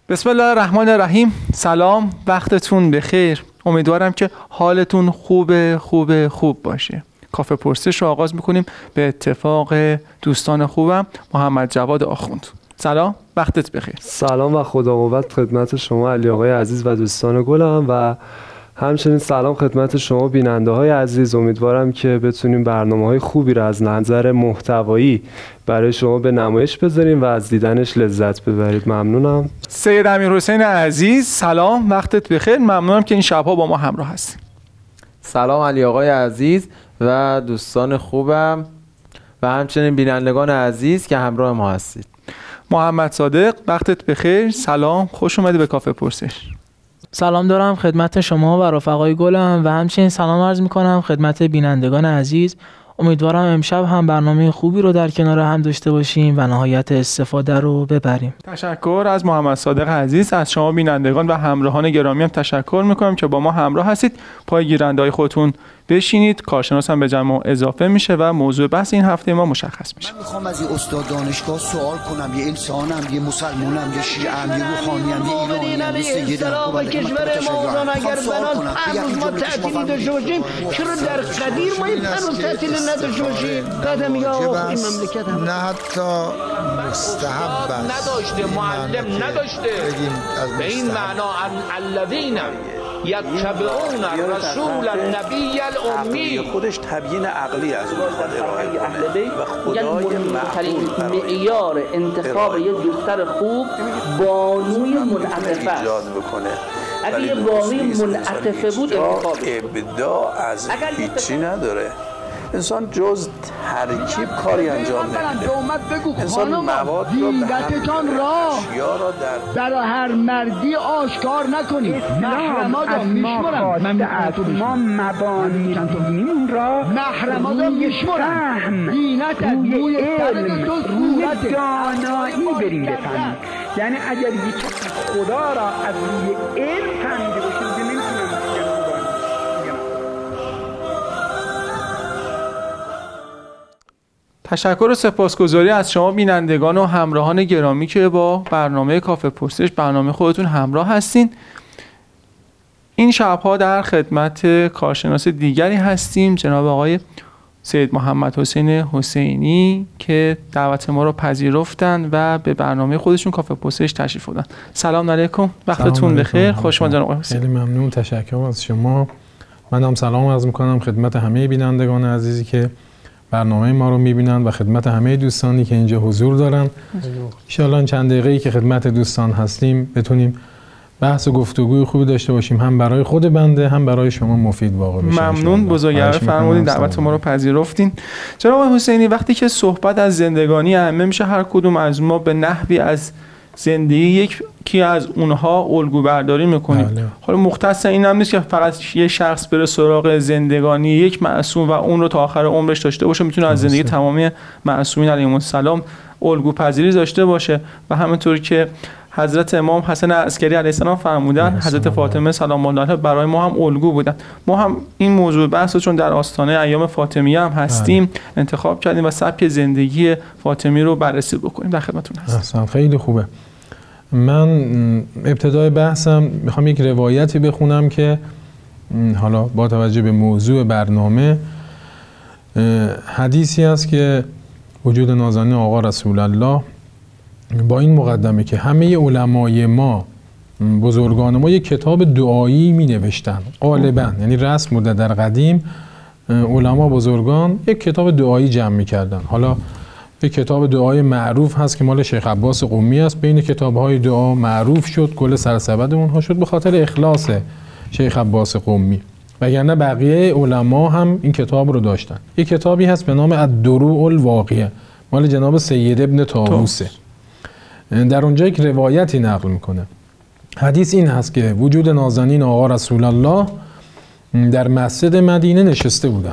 بسم الله الرحمن الرحیم. سلام، وقتتون بخیر. امیدوارم که حالتون خوب باشه. کافه پرسش رو آغاز میکنیم به اتفاق دوستان خوبم محمد جواد آخوند. سلام، وقتت بخیر. سلام و خدا قوت خدمت شما علی آقای عزیز و دوستان گلم و همچنین سلام خدمت شما بیننده های عزیز. امیدوارم که بتونیم برنامه‌های خوبی را از نظر محتوایی برای شما به نمایش بذاریم و از دیدنش لذت ببرید. ممنونم. سید امیرحسین عزیز، سلام، وقتت بخیر. ممنونم که این شب‌ها با ما همراه هستید. سلام علی آقای عزیز و دوستان خوبم و همچنین بینندگان عزیز که همراه ما هستید. محمد صادق، وقتت بخیر. سلام، خوش اومدی به کافه پرسش. سلام دارم خدمت شما و رفقای گلم و همچنین سلام عرض میکنم خدمت بینندگان عزیز. امیدوارم امشب هم برنامه خوبی رو در کنار هم داشته باشیم و نهایت استفاده رو ببریم. تشکر از محمد صادق عزیز. از شما بینندگان و همراهان گرامی هم تشکر میکنم که با ما همراه هستید. پای گیرنده‌های خودتون بشینید. کارشناس هم به جمع اضافه میشه و موضوع بحث این هفته ما مشخص میشه. من میخوام از این استاد دانشگاه سوال کنم، یه انسانم، یه مسلمانم، یه شیعه‌ام، یه روحانیم، یه ایرانیم، یه سیدم. کشور ما اگر بنان هنوز ما تعطیلی داشته باشیم، چرا در قدیر ما این هنوز تعطیلی نداشته باشیم؟ قدم یا این مملکت هم نه حتی مستحب نداشته، معلم نداشته. به این معنا الذین یتبعون رسول النبی الامی، خودش تبیین عقلی از اون ارائه کنه و خدای معقول معیار انتخاب یک دختر خوب بانوی منعطفه ایجاد بکنه. اگه یه بانوی منعطفه بود ابداع از هیچی نداره. انسان جز ترکیب کاری انجام نمیده. انسان مواد رو به اشیا را در هر مردی آشکار نکنید. محرمات را میشمرم. من ما مبانی دین را محرمات را میشمرم. دینت از روی علم، روی دانایی بریم بفهمید. یعنی اگر یک خدا را از روی علم فهمیده باشید نمیتونم. تشکر و سپاسگزاری از شما بینندگان و همراهان گرامی که با برنامه کافه پرسش، برنامه خودتون همراه هستین. این شب‌ها در خدمت کارشناس دیگری هستیم، جناب آقای سید محمد حسین حسینی که دعوت ما رو پذیرفتن و به برنامه خودشون کافه پرسش تشریف بردن. سلام علیکم، وقتتون بخیر. خوش اومدید آقای حسینی. خیلی ممنون، تشکر از شما. من هم سلام عرض می‌کنم خدمت همه بینندگان عزیزی که برنامه ما رو میبینن و خدمت همه دوستانی که اینجا حضور دارن. ان شاءالله چند دقیقه‌ای که خدمت دوستان هستیم بتونیم بحث و گفتگوی خوبی داشته باشیم، هم برای خود بنده هم برای شما مفید واقع بشه. ممنون، بزرگوار فرمودین، دعوت ما رو پذیرفتین. جناب حسینی، وقتی که صحبت از زندگانی همه میشه، هر کدوم از ما به نحوی از زندگی یکی از اونها الگو برداری میکنیم. حالا مختص این هم نیست که فقط یه شخص بره سراغ زندگانی یک معصوم و اون رو تا آخر عمرش داشته باشه. میتونه از زندگی تمامی معصومین علیهم السلام الگو پذیری داشته باشه و همونطور که حضرت امام حسن عسکری علیه السلام فرمودن، حضرت فاطمه سلام الله علیها برای ما هم الگو بودن. ما هم این موضوع بحث چون در آستانه ایام فاطمیه هم هستیم انتخاب کردیم و سبک زندگی فاطمی رو بررسی بکنیم. در خدمتتون هستم. خیلی خوبه. من ابتدای بحثم میخوام یک روایتی بخونم که حالا با توجه به موضوع برنامه حدیثی است که وجود نازنین آقا رسول الله با این مقدمه که همه علمای ما، بزرگان ما، یک کتاب دعایی می نوشتن غالبا، یعنی رسم بوده در قدیم علما بزرگان یک کتاب دعایی جمع می کردن. حالا یک کتاب دعای معروف هست که مال شیخ عباس قمی است، بین کتاب‌های دعا معروف شد، گل سرسبد اونها شد به خاطر اخلاص شیخ عباس قمی، وگرنه بقیه علما هم این کتاب رو داشتن. یک کتابی هست به نام الدروع الواقیه مال جناب سید ابن طاووسه. در اونجا یک روایتی نقل میکنه. حدیث این هست که وجود نازنین آقا رسول الله در مسجد مدینه نشسته بودن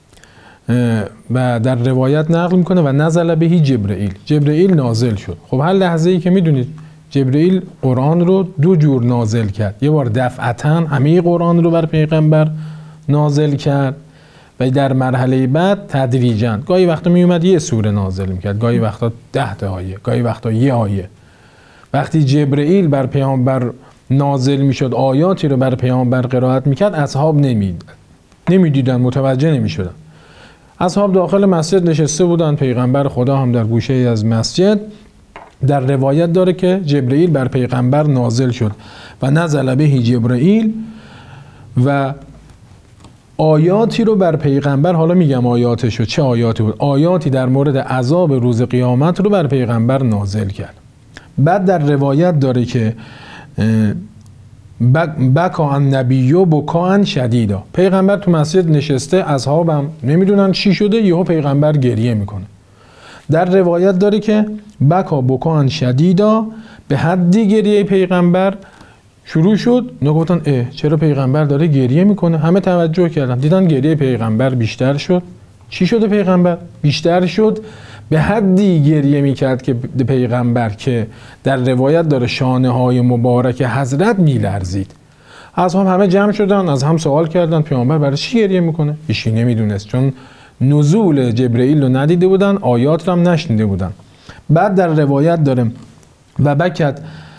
و در روایت نقل میکنه و نزل بهی جبرئیل نازل شد. خب هر لحظه ای که میدونید جبرئیل قرآن رو دو جور نازل کرد، یه بار دفعتاً همه قرآن رو بر پیغمبر نازل کرد و در مرحله بعد تدریجاً گاهی وقتا می اومد یه سوره نازل میکرد، گاهی وقتا 10 آیه، گاهی وقتا 1 آیه. وقتی جبرئیل بر پیامبر نازل میشد، آیاتی رو بر پیامبر قرائت میکرد، اصحاب نمیدیدن، متوجه نمیشدن. اصحاب داخل مسجد نشسته بودن، پیغمبر خدا هم در گوشه از مسجد. در روایت داره که جبرئیل بر پیغمبر نازل شد و نزل به جبرئیل و آیاتی رو بر پیغمبر، حالا میگم آیاتشو، چه آیاتی بود؟ آیاتی در مورد عذاب روز قیامت رو بر پیغمبر نازل کرد. بعد در روایت داره که بکا النبی بکا شدیدا، پیغمبر تو مسجد نشسته، اصحابم نمیدونن چی شده، یهو پیغمبر گریه میکنه. در روایت داره که بکا بکا شدیدا، به حدی گریه پیغمبر شروع شد. نگفتن چرا پیغمبر داره گریه میکنه؟ همه توجه کردن، دیدن گریه پیغمبر بیشتر شد. چی شده پیغمبر؟ بیشتر شد، به حدی گریه میکرد که پیغمبر که در روایت داره شانه های مبارک حضرت میلرزید. اصحاب همه جمع شدن، از هم سوال کردن پیغمبر برای چی گریه میکنه؟ هیچ کی نمیدونست، چون نزول جبرئیل رو ندیده بودن، آیات رو هم نشنیده بودن. بعد در روایت داره و بکت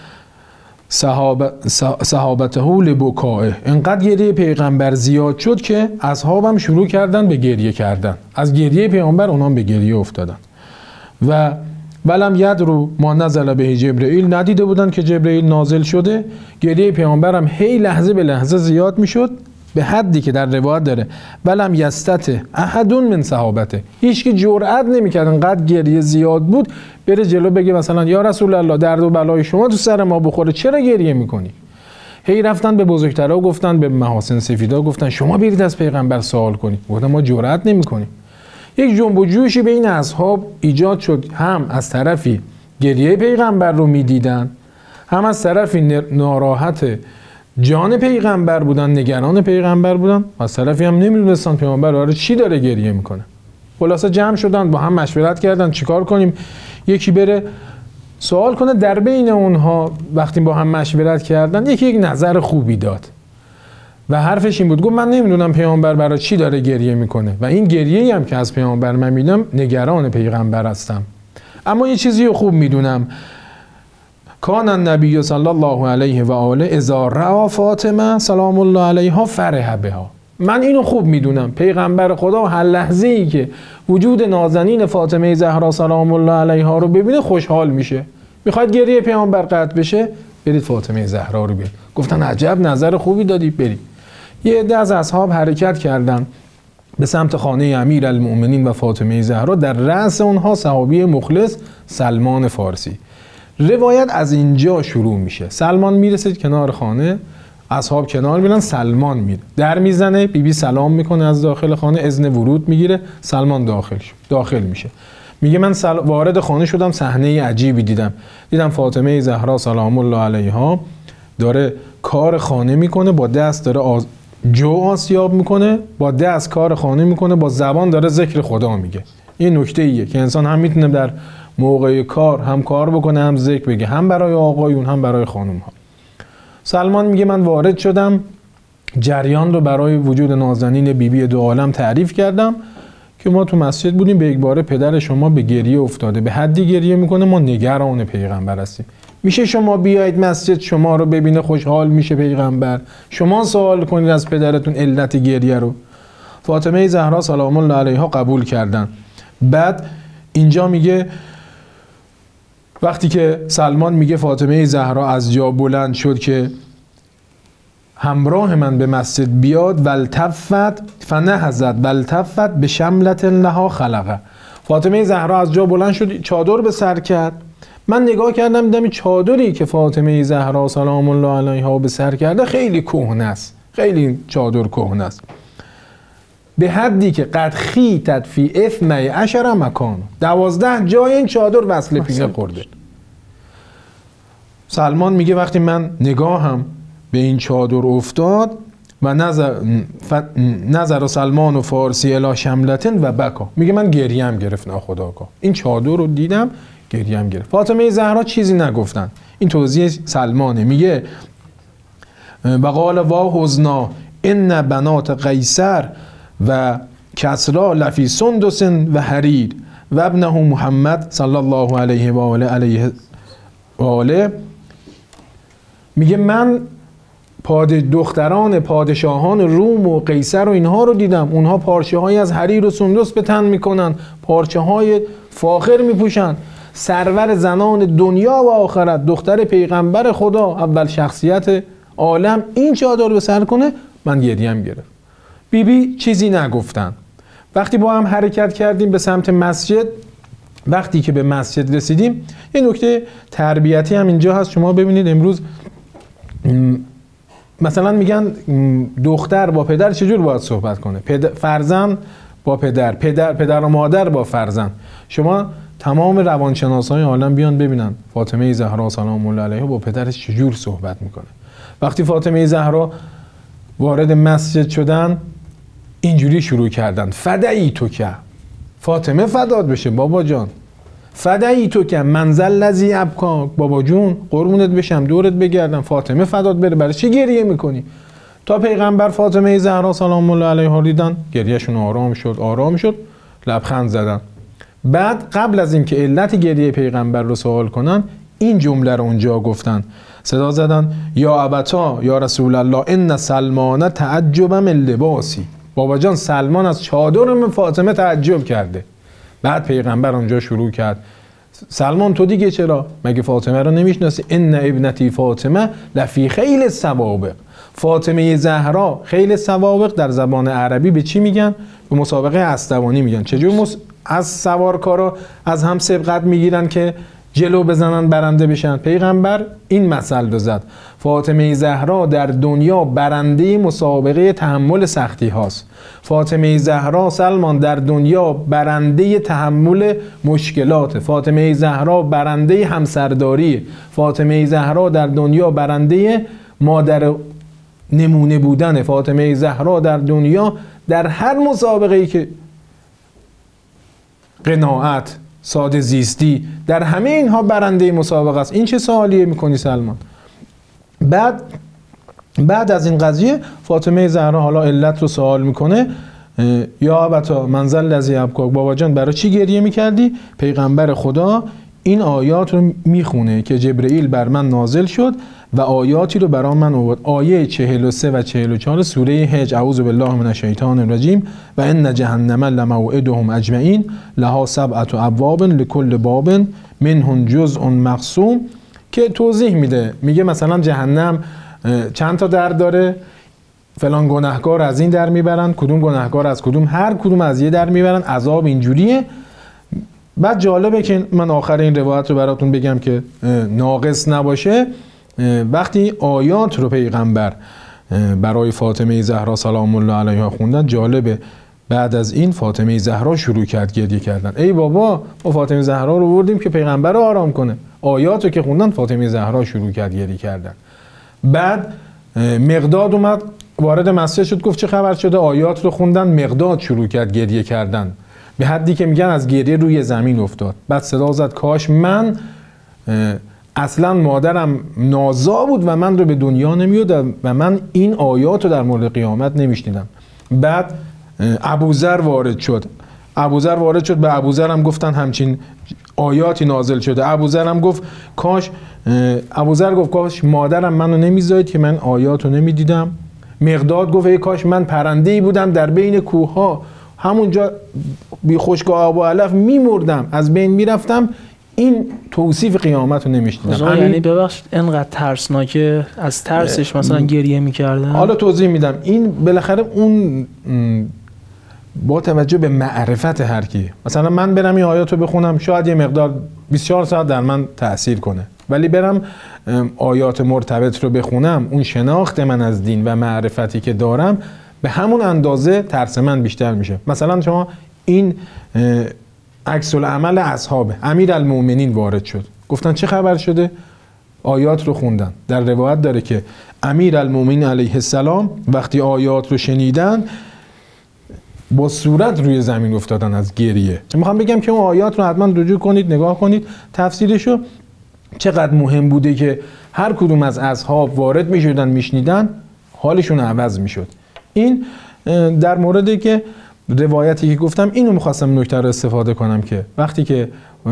صحابته لبکائه، انقدر گریه پیغمبر زیاد شد که اصحابم شروع کردن به گریه کردن. از گریه پیغمبر اونام به گریه افتادن. و ولم یدرو ما نزل به جبرئیل، ندیده بودن که جبرئیل نازل شده. گریه پیغمبر هم هی لحظه به لحظه زیاد میشد، به حدی که در روایت داره ولم یستطع احد من صحابته، هیچ کی جرئت نمیکرد انقدر گریه زیاد بود بره جلو بگه مثلا یا رسول الله درد و بلای شما تو سر ما بخوره، چرا گریه میکنی؟ هی رفتن به بزرگترها گفتن، به محاسن سفیدا گفتن شما برید از پیغمبر سوال کنید. گفتن ما جرئت نمیکنیم. یک جنب و جوشی بین اصحاب ایجاد شد، هم از طرفی گریه پیغمبر رو میدیدن، هم از طرفی ناراحت جان پیغمبر بودن، نگران پیغمبر بودن، از طرفی هم نمیدونستن پیغمبر برای چی داره گریه میکنه. خلاصه جمع شدن، با هم مشورت کردن چیکار کنیم. یکی بره سوال کنه. در بین اونها وقتی با هم مشورت کردن، یکی یک نظر خوبی داد و حرفش این بود، گفت من نمیدونم پیغمبر برای چی داره گریه میکنه و این گریه‌ای هم که از پیغمبر من میدم نگران پیغمبر هستم، اما یه چیزی رو خوب میدونم، کان النبی صلی الله علیه و آله اذا رأى فاطمه سلام الله علیها فرح بها. من اینو خوب میدونم، پیغمبر خدا هر لحظه‌ای که وجود نازنین فاطمه زهرا سلام الله علیها رو ببینه خوشحال میشه. میخواد گریه پیغمبر قطع بشه، برید فاطمه زهرا رو بیارید. گفتن عجب نظر خوبی دادی، برید. یه عده از اصحاب حرکت کردن به سمت خانه امیرالمؤمنین و فاطمه زهرا. در رأس اونها صحابی مخلص سلمان فارسی. روایت از اینجا شروع میشه. سلمان میرسه کنار خانه، اصحاب کنار میرن، سلمان میره، در میزنه، بیبی سلام میکنه از داخل خانه، اذن ورود میگیره، سلمان داخل میشه. میگه من وارد خانه شدم، صحنه عجیبی دیدم فاطمه زهرا سلام الله علیها داره کار خانه میکنه، با دست داره جو آسیاب میکنه، با دست کار خانه میکنه، با زبان داره ذکر خدا میگه. این نکته ایه که انسان هم میتونه در موقع کار هم کار بکنه، هم ذکر بگه، هم برای آقایون هم برای خانم ها. سلمان میگه من وارد شدم، جریان رو برای وجود نازنین بیبی دو عالم تعریف کردم که ما تو مسجد بودیم، به یک باره پدر شما به گریه افتاده، به حدی گریه میکنه ما نگران پیغمبر هستیم. میشه شما بیایید مسجد شما رو ببینه، خوشحال میشه پیغمبر، شما سوال کنید از پدرتون علت گریه رو. فاطمه زهرا سلام الله علیها قبول کردن. بعد اینجا میگه وقتی که سلمان میگه فاطمه زهرا از جا بلند شد که همراه من به مسجد بیاد، ولتفت فنهزت ولتفت به شملت لها خلقه. فاطمه زهرا از جا بلند شد، چادر به سر کرد. من نگاه کردم دیدم چادری که فاطمه زهرا سلام الله علیها به سر کرده خیلی کهنه است، خیلی چادر کهنه است، به حدی که قد خیتت فی 12 مکان، 12 جای این چادر وصل پینه خورده. سلمان میگه وقتی من نگاهم به این چادر افتاد و نظر سلمان و فارسی الی شملتن و بکا، میگه من گریم گرفت ناخودآگاه، این چادر رو دیدم گریم گرفت. فاطمه زهرا چیزی نگفتن. این توضیح سلمانه، میگه و قال وا حزنا ان بنات قیصر و کسرا لفی سندس و حریر و ابنه محمد صلی الله علیه و آله علیه آله میگه من دختران پادشاهان روم و قیصر و اینها رو دیدم، اونها پارچه های از حریر و سندس به تن میکنن، پارچه های فاخر میپوشن، سرور زنان دنیا و آخرت، دختر پیغمبر خدا، اول شخصیت عالم این چادر رو به سر کنه. من گریم گرفت. بیبی چیزی نگفتن. وقتی با هم حرکت کردیم به سمت مسجد، وقتی که به مسجد رسیدیم، یه نکته تربیتی هم اینجا هست. شما ببینید امروز مثلا میگن دختر با پدر چجور باید صحبت کنه، فرزند با پدر و مادر با فرزند. شما تمام روانشناسای عالم بیان ببینن فاطمه زهرا سلام الله علیها با پدرش چجور صحبت میکنه. وقتی فاطمه زهرا وارد مسجد شدن اینجوری شروع کردن: فدایی تو که، فاطمه فدات بشه بابا جان، فدایی تو که، منزل لذی ابکا، بابا جون قربونت بشم دورت بگردم، فاطمه فدات بره، برای چی گریه میکنی؟ تا پیغمبر فاطمه زهرا سلام الله علیها دیدن گریهشون آرام شد، لبخند زدن. بعد قبل از اینکه علت گریه پیغمبر رو سوال کنن این جمله رو اونجا گفتن، صدا زدن: یا ابتا یا رسول الله ان سلمان تعجب من لباسی. بابا جان سلمان از چادر فاطمه تعجب کرده. بعد پیغمبر اونجا شروع کرد: سلمان تو دیگه چرا؟ مگه فاطمه رو نمیشناسی؟ ان ابنتی فاطمه لفی خیل سوابق. فاطمه زهرا خیل سوابق در زبان عربی به چی میگن؟ به مسابقه اسطوانی میگن. چجور از سوارکارا از هم سبقت میگیرن که جلو بزنن برنده بشن؟ پیغمبر این مثل رو زد: فاطمه زهرا در دنیا برنده مسابقه تحمل سختی هاست. فاطمه زهرا سلمان در دنیا برنده تحمل مشکلات. فاطمه زهرا برنده همسرداری. فاطمه زهرا در دنیا برنده مادر نمونه بودن. فاطمه زهرا در دنیا در هر مسابقه‌ای که قناعت، ساده زیستی، در همه اینها برنده مسابقه است. این چه سوالیه میکنی سلمان؟ بعد از این قضیه فاطمه زهرا حالا علت رو سوال میکنه: یا ابتا منزل لذی ابکاک، بابا جان برای چی گریه میکردی؟ پیغمبر خدا این آیات رو میخونه که جبرئیل بر من نازل شد و آیاتی رو برای من آورد. آیه 43 و 44 سوره حج: اعوذ بالله من الشیطان الرجیم و ان جهنم لموعدهم اجمعین لها سبعة ابواب لكل باب منهم جزء مقسوم، که توضیح میده. میگه مثلا جهنم چند تا در داره، فلان گناهکار از این در میبرن، کدوم گناهکار از کدوم، هر کدوم از یه در میبرن، عذاب اینجوریه. بعد جالبه که من آخر این روایت رو براتون بگم که ناقص نباشه. وقتی آیات رو پیغمبر برای فاطمه زهرا سلام الله علیها خوندن، جالبه بعد از این فاطمه زهرا شروع کرد گریه کردن. ای بابا ما فاطمه زهرا رو بردیم که پیغمبر رو آرام کنه. آیات رو که خوندن فاطمه زهرا شروع کرد گریه کردن. بعد مقداد اومد وارد مسجد شد، گفت چه خبر شده؟ آیات رو خوندن، مقداد شروع کرد گریه کردن به حدی که میگن از گریه روی زمین افتاد. بعد صدا زد: کاش من اصلا مادرم نازا بود و من رو به دنیا نمیاد و من این آیات رو در مورد قیامت نمیشنیدم. بعد ابوذر وارد شد. به ابوذر هم گفتن همچین آیاتی نازل شده. ابوذر گفت کاش مادرم منو نمیذارید که من آیات رو نمیدیدم. مقداد گفت ای کاش من پرنده‌ای بودم در بین کوه‌ها، همونجا بی خشک و آب و علف میمردم، از بین میرفتم، این توصیف قیامت رو نمیشنیدم. یعنی ببخشید انقدر ترسناکه از ترسش مثلا گریه میکردن؟ حالا توضیح میدم. این بالاخره اون با توجه به معرفت هر کی، مثلا من برم این آیات رو بخونم شاید یه مقدار 24 ساعت در من تأثیر کنه، ولی برم آیات مرتبط رو بخونم، اون شناخت من از دین و معرفتی که دارم به همون اندازه ترس من بیشتر میشه. مثلا شما این عکس العمل اصحاب امیرالمومنین وارد شد، گفتن چه خبر شده؟ آیات رو خوندن. در روایت داره که امیرالمومنین علیه السلام وقتی آیات رو شنیدن با صورت روی زمین افتادن از گریه. میخوام بگم که اون آیات رو حتما رجوع کنید، نگاه کنید، تفسیرشو چقدر مهم بوده که هر کدوم از اصحاب وارد میشدن میشنیدن حالشون عوض میشد. این در موردی که روایتی که گفتم اینو میخواستم نکته رو استفاده کنم که وقتی که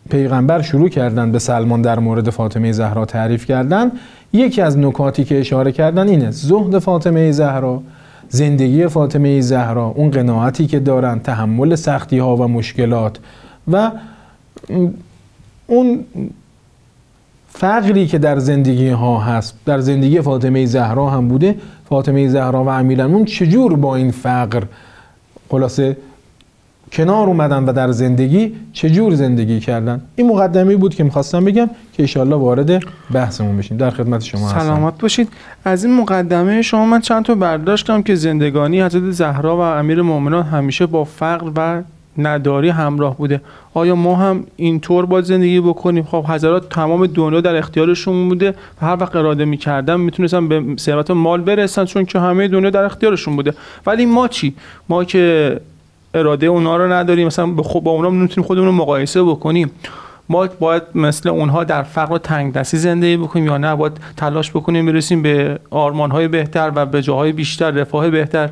پیغمبر شروع کردن به سلمان در مورد فاطمه زهرا تعریف کردن، یکی از نکاتی که اشاره کردن اینه: زهد فاطمه زهرا، زندگی فاطمه زهرا، اون قناعتی که دارن، تحمل سختی ها و مشکلات و اون فقری که در زندگی ها هست، در زندگی فاطمه زهرا هم بوده. فاطمه زهرا و امیرالمومنین چجور با این فقر خلاصه کنار اومدن و در زندگی چجور زندگی کردن. این مقدمه بود که میخواستم بگم که انشالله وارد بحثمون بشیم. در خدمت شما هستم. سلامت باشید. از این مقدمه شما من چند تا برداشت کردم که زندگانی حضرت زهرا و امیرالمومنین همیشه با فقر و نداری همراه بوده. آیا ما هم اینطور باید زندگی بکنیم؟ خب حضرات تمام دنیا در اختیارشون بوده و هر وقت اراده می‌کردن میتونستن به ثروت مال برسن، چون که همه دنیا در اختیارشون بوده. ولی ما چی؟ ما که اراده اونا رو نداریم، مثلا با اونا نمیتونیم خودمون رو مقایسه بکنیم. ما باید مثل اونها در فقر و تنگدستی زندگی بکنیم یا نه باید تلاش بکنیم برسیم به آرمان‌های بهتر و به جاهای بیشتر، رفاه بهتر؟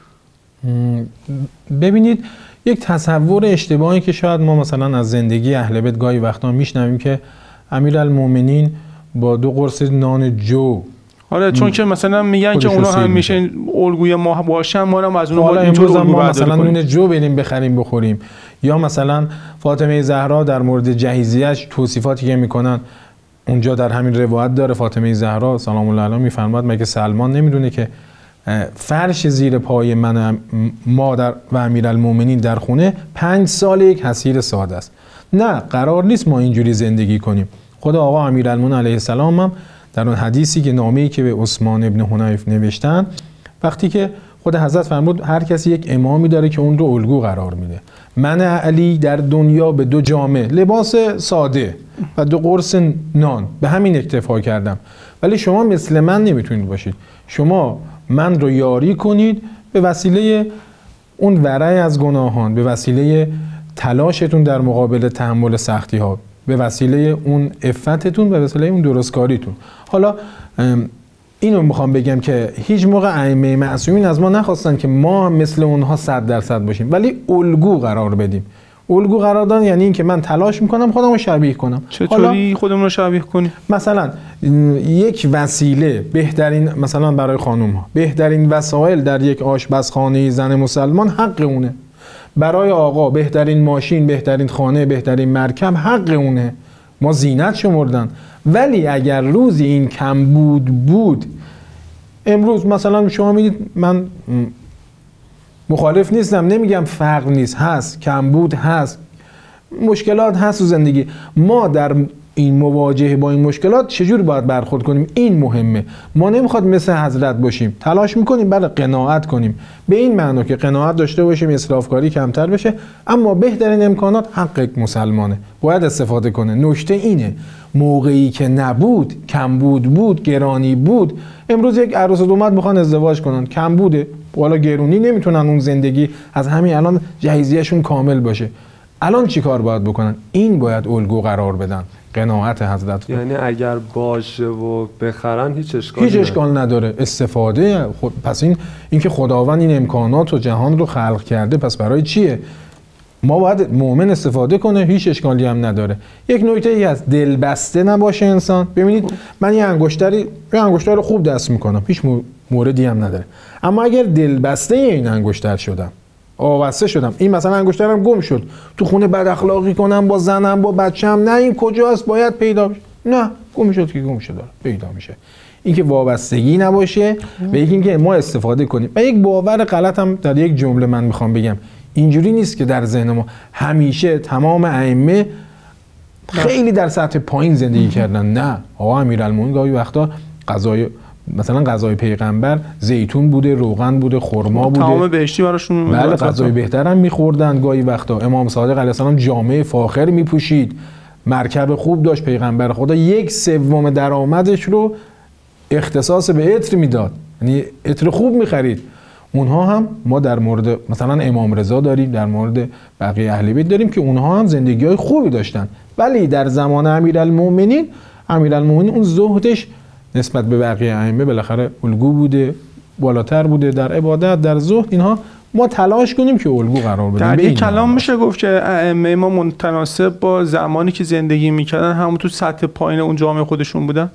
ببینید، یک تصور اشتباهی که شاید ما مثلا از زندگی اهل بیت گاهی وقتا میشنویم که امیرالمومنین با 2 قرص نان جو، آره چون که مثلا میگن که اونا همیشه الگوی ما باشن، ما هم از اونها اینطور الگو مثلا نون جو بریم بخریم بخوریم. یا مثلا فاطمه زهرا در مورد جهیزیه‌اش توصیفاتی که میکنن اونجا در همین روایت داره، فاطمه زهرا سلام الله علیها میفرماد مگه سلمان نمیدونه که فرش زیر پای من مادر و امیرالمومنین در خونه 5 سال یک حصیر ساده است. نه، قرار نیست ما اینجوری زندگی کنیم. خود آقا امیرالمومنین علیه السلام هم در اون حدیثی که نامه‌ای که به عثمان ابن حنیف نوشتن، وقتی که خود حضرت فرمود هر کسی یک امامی داره که اون رو الگو قرار میده. من علی در دنیا به 2 جامه لباس ساده و 2 قرص نان به همین اکتفا کردم، ولی شما مثل من نمیتونید باشید. شما من رو یاری کنید به وسیله اون ورع از گناهان، به وسیله تلاشتون در مقابل تحمل سختی ها، به وسیله اون عفتتون، به وسیله اون درستکاریتون. حالا اینو میخوام بگم که هیچ موقع ائمه معصومین از ما نخواستن که ما مثل اونها 100% باشیم، ولی الگو قرار بدیم. الگو قرار دادن یعنی این که من تلاش میکنم خودم رو شبیه کنم. چطوری خودمون رو شبیه کنیم؟ مثلا یک وسیله، بهترین مثلا برای خانم ها بهترین وسایل در یک آشپزخانه زن مسلمان حق اونه. برای آقا بهترین ماشین، بهترین خانه، بهترین مرکب حق اونه. ما زینت شمردن. ولی اگر روزی این کمبود بود، امروز مثلا شما میدید، من مخالف نیستم، نمیگم فقر نیست، هست، کمبود هست، مشکلات هست تو زندگی. ما در این مواجهه با این مشکلات چجور باید برخورد کنیم؟ این مهمه. ما نمیخواد مثل حضرت باشیم، تلاش میکنیم برای قناعت کنیم، به این معنا که قناعت داشته باشیم، اسرافکاری کمتر بشه، اما بهترین امکانات حق مسلمانه، باید استفاده کنه. نکته اینه موقعی که نبود، کمبود بود، گرانی بود، امروز یک عروس و داماد میخوان ازدواج کنن، کمبوده، والا گرونی، نمیتونن اون زندگی از همین الان جهیزیه‌شون کامل باشه. الان چی کار باید بکنن؟ این باید الگو قرار بدن، قناعت حضرت. یعنی اگر باشه و بخرن هیچ اشکال نداره. استفاده پس این که خداوند این امکانات و جهان رو خلق کرده، پس برای چیه؟ ما باید مؤمن استفاده کنه، هیچ اشکالی هم نداره. یک نکته ای هست، دلبسته نباشه انسان. ببینید من یه انگشتر خوب دست میکنم، هیچ موردی هم نداره، اما اگر دلبسته این انگشتر شدم، وابسته شدم، این مثلا انگشترم گم شد، تو خونه بد اخلاقی کنم با زنم با بچه‌م، نه این کجاست باید پیدا بشه، نه گم شد که گم شد پیدا میشه. این که وابستگی نباشه و اینکه ما استفاده کنیم. و یک باور غلط هم در یک جمله من میخوام بگم، اینجوری نیست که در ذهن ما همیشه تمام ائمه خیلی در سطح پایین زندگی کردن. نه، آقا امیرالمومنین گاهی وقتا غذای پیغمبر زیتون بوده، روغن بوده، خرما بوده، طعام بهشتی براشون، بله غذای بهتر هم می‌خوردن. گاهی وقتا امام صادق علیه السلام جامه فاخر می‌پوشید، مرکب خوب داشت پیغمبر خدا، 1/3 درآمدش رو اختصاص به عطر میداد، یعنی عطر خوب می‌خرید. اونها هم ما در مورد مثلا امام رضا داریم، در مورد بقیه اهل بیت داریم که اونها هم زندگی‌های خوبی داشتن، ولی در زمان امیرالمومنین اون زهدش نسبت به بقیه ائمه بالاخره الگو بوده، بالاتر بوده در عبادت، در زهد، اینها ما تلاش کنیم که الگو قرار بدیم. در یک کلام میشه گفت که ائمه ما متناسب با زمانی که زندگی میکردن همون تو سطح پایین اون جامعه خودشون بودن؟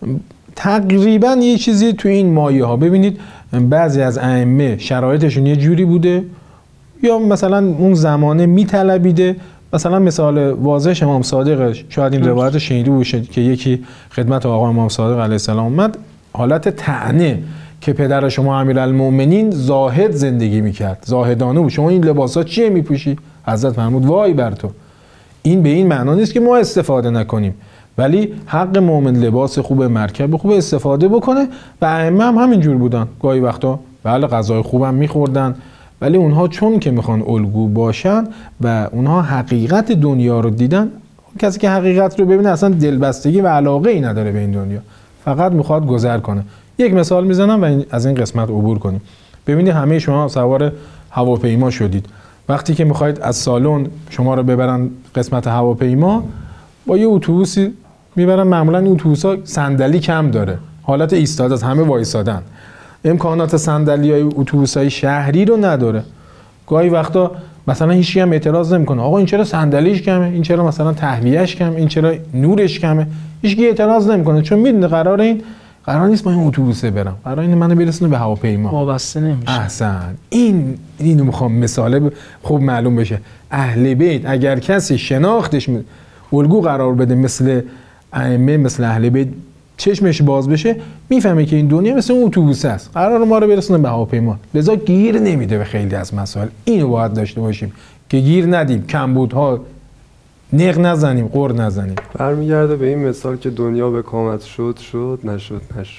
تقریبا یه چیزی تو این مایه ها. ببینید بعضی از ائمه شرایطشون یه جوری بوده یا مثلا اون زمانه میطلبیده. مثلا مثال واضحش امام صادق، شاید این روایت شنیده باشید که یکی خدمت آقا امام صادق علیه السلام اومد، حالت طعنه که پدر شما امیرالمومنین زاهد زندگی میکرد، زاهدانه بود، شما این لباسا چیه میپوشی؟ حضرت فرمود وای بر تو. این به این معنا نیست که ما استفاده نکنیم، ولی حق مؤمن لباس خوب، مرکب خوب استفاده بکنه. و ائمه هم همینجور بودن، گاهی وقتا بله غذای خوبم میخوردن، ولی اونها چون که میخوان الگو باشن و اونها حقیقت دنیا رو دیدن. کسی که حقیقت رو ببینه اصلا دلبستگی و علاقه ای نداره به این دنیا، فقط میخواد گذر کنه. یک مثال میزنم و از این قسمت عبور کنیم. ببینید همه شما سوار هواپیما شدید، وقتی که میخواید از سالن شما رو ببرن قسمت هواپیما با یه اتوبوسی میبرن، معمولا این اتوبوس‌ها صندلی کم داره، حالت ایستاده از همه وایسادن، امکانات صندلی‌های اتوبوس‌های شهری رو نداره. گاهی وقتا مثلا هیچ کی هم اعتراض نمیکنه آقا این چرا صندلیش کمه، این چرا مثلا تهویه‌اش کمه، این چرا نورش کمه، هیچ کی اعتراض نمیکنه، چون میدونه قرار نیست با این اتوبوسه برم، قرار اینه منو برسونه به هواپیما، وابسته نمیشه. احسن. اینو میخوام مثاله خوب معلوم بشه. اهل بیت اگر کسی شناختش الگو قرار بده، مثل ائمه، مثل اهل بیت چشمش باز بشه، میفهمه که این دنیا مثل اون اتوبوس است، قرار ما رو برسونه به هواپیما، لذا گیر نمیده به خیلی از مسائل. اینو باید داشته باشیم که گیر ندیم، کمبودها نق نزنیم، قر نزنیم. برمیگرده به این مثال که دنیا به کامت شد نشد.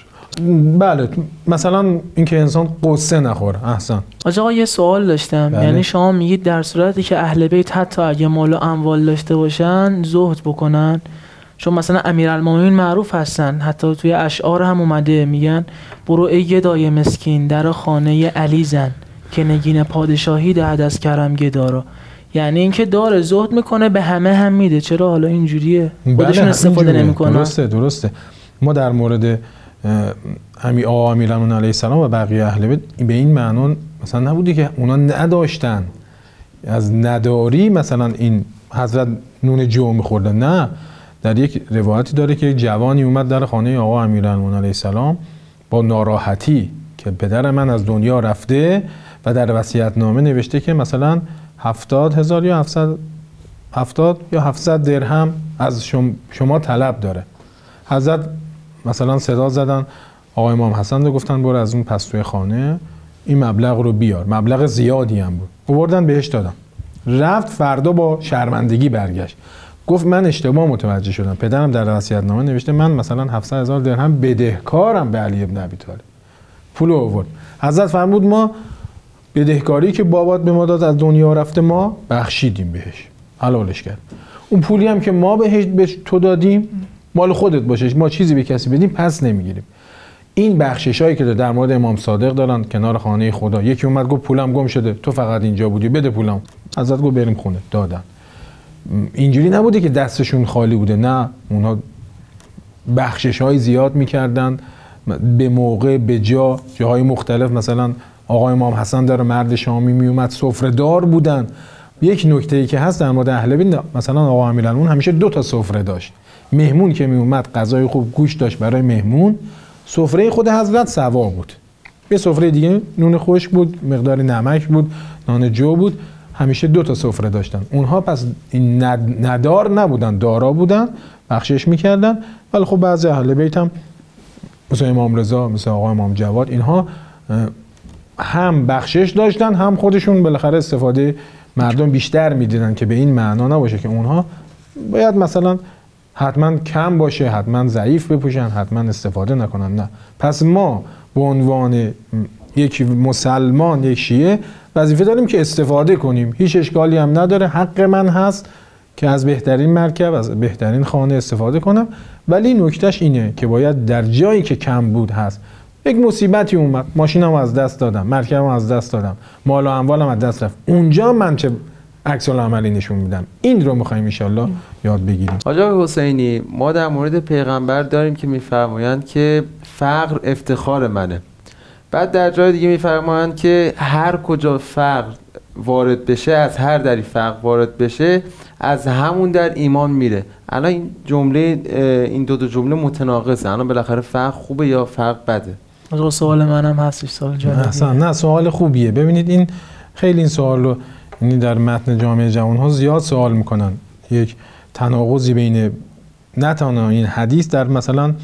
بله، مثلا اینکه انسان قصه نخوره. احسن. آقا یه سوال داشتم. بله. یعنی شما میگید در صورتی که اهل بیت حتی اگه مال و اموال داشته باشن زهد بکنن، چون مثلا امیرالمومنین معروف هستن، حتی توی اشعار هم اومده میگن برو ای گدای مسکین در خانه علی زن که نگین پادشاهی دهد از کرم گدارا. یعنی اینکه داره زهد میکنه به همه هم میده، چرا حالا اینجوریه خودشون استفاده نمیکنن؟ درسته. ما در مورد آقا امیرالمومنین علیه السلام و بقیه اهل بیت به این معنا مثلا نبوده که اونا نداشتن، از نداری مثلا این حضرت نون جو میخوردن. نه، در یک روایتی داره که جوانی اومد در خانه آقا امیرالمومنین علیه السلام با ناراحتی که پدر من از دنیا رفته و در وصیت‌نامه نوشته که مثلا 70,000 یا 700 درهم از شما طلب داره. حضرت مثلا صدا زدن آقا امام حسن رو، گفتن برو از اون پستوی خانه این مبلغ رو بیار. مبلغ زیادی هم بود، آوردن بهش دادم. رفت، فردا با شرمندگی برگشت، گفت من اشتباه متوجه شدم، پدرم در وصیت‌نامه نوشته من مثلا 700,000 درهم بدهکارم به علی ابن ابی طالب. پول آورد. حضرت فرمود ما بدهکاری که بابات به ما داد از دنیا رفته ما بخشیدیم بهش، حلالش کرد. اون پولی هم که ما به تو دادیم مال خودت باشه، ما چیزی به کسی بدیم پس نمیگیریم. این بخششایی که در مورد امام صادق دارن کنار خانه خدا، یکی اومد گفت پولم گم شده، تو فقط اینجا بودی، بده پولم. حضرت گفت بریم خونه، دادن. اینجوری نبوده که دستشون خالی بوده، نه، اونها بخشش‌های زیاد می‌کردن به موقع، به جاهای مختلف. مثلا آقا امام حسن داره مرد شامی میومد، سفره‌دار بودن. یک نکته‌ای که هست در مورد اهل بیت، مثلا آقا امیرالمومنین همیشه 2 تا سفره داشت. مهمون که میومد غذای خوب گوشت داشت برای مهمون، سفره خود حضرت سوا بود، یه سفره دیگه نون خشک بود، مقدار نمک بود، نان جو بود. همیشه 2 تا سفره داشتن. اونها پس این ندار نبودن، دارا بودن، بخشش میکردن. ولی خب بعضی اهل بیت هم مثل امام رضا، مثل آقا امام جواد، اینها هم بخشش داشتن، هم خودشون بالاخره استفاده مردم بیشتر میدیدن که به این معنا نباشه که اونها باید مثلا حتما کم باشه، حتما ضعیف بپوشن، حتما استفاده نکنن. نه، پس ما به عنوان یک مسلمان، یک شیعه، وظیفه داریم که استفاده کنیم. هیچ اشکالی هم نداره، حق من هست که از بهترین مرکب، از بهترین خانه استفاده کنم. ولی نکتهش اینه که باید در جایی که کم بود هست، یک مصیبتی اومد، ماشینم از دست دادم، مرکبم از دست دادم، مال و اموالم از دست رفت، اونجا من چه عکس العملی نشون میدم. این رو می‌خوایم ان شاءالله یاد بگیریم. آقا حسینی، ما در مورد پیغمبر داریم که میفرمایند که فقر افتخار منه بعد در جای دیگه میفرمایند که هر کجا فقر وارد بشه، از هر دری فقر وارد بشه، از همون در ایمان میره. الان این جمله، این دو جمله متناقضه. الان بالاخره فقر خوبه یا فقر بده؟ سوال منم هستش، سوال جالبیه. نه سوال خوبیه. ببینید این خیلی این سوال رو یعنی در متن جامعه جوان‌ها زیاد سوال میکنن. یک تناقضی بین نه تنها این حدیث، در مثلا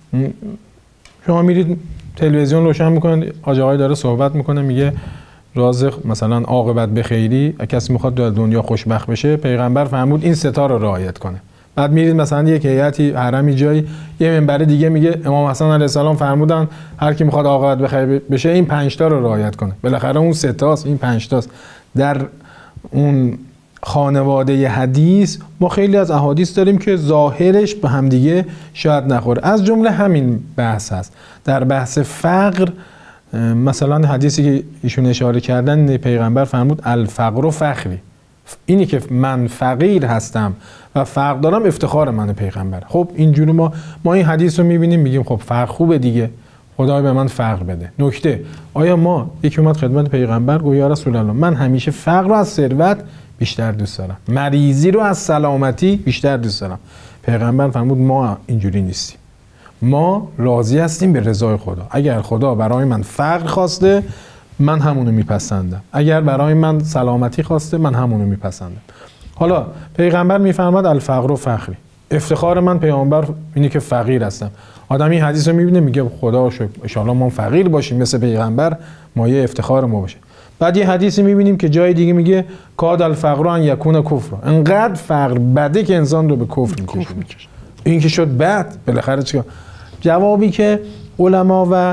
شما میرید تلویزیون روشن میکنن، آقای داره صحبت میکنه میگه رازق مثلا عاقبت به خیری، کسی میخواد در دنیا خوشبخت بشه پیغمبر فرمود این سه تا رو رعایت کنه. بعد میرید مثلا یک هیئتی حرمی جایی یه منبر دیگه میگه امام حسن علیه السلام فرمودن هر کی میخواد عاقبت به خیر بشه این 5 تا رو رعایت کنه. بالاخره اون سه تاست، این 5 تاست. در اون خانواده حدیث ما خیلی از احادیث داریم که ظاهرش به همدیگه شاید نخوره. از جمله همین بحث هست. در بحث فقر مثلا حدیثی که ایشون اشاره کردن، پیغمبر فرمود الفقر و فخری، اینی که من فقیر هستم و فقر دارم افتخار من پیغمبر. خب اینجوری ما این حدیث رو میبینیم میگیم خب فقر خوبه دیگه، خدای به من فقر بده. نکته، آیا ما یکی اومد خدمت پیغمبر گفت یا رسول الله من همیشه فقر رو از ثروت بیشتر دوست دارم، مریضی رو از سلامتی بیشتر دوست دارم. پیغمبر فرمود ما اینجوری نیستیم، ما راضی هستیم به رضای خدا. اگر خدا برای من فقر خواسته من همونو میپسندم، اگر برای من سلامتی خواسته من همونو میپسندم. حالا پیغمبر میفرماد الفقر و فخری، افتخار من پیغمبر اینه که فقیر هستم. آدم این حدیث رو میبینه میگه خدا شکر ان شاءالله ما فقیر باشیم مثل پیغمبر، مایه افتخار ما باشه. بعد یه حدیثی میبینیم که جای دیگه میگه کاد الفقر ان یکون کفر، انقدر فقر بده که انسان رو به کفر میکشه. این که شد بد، بالاخره چیکار؟ جوابی که علما و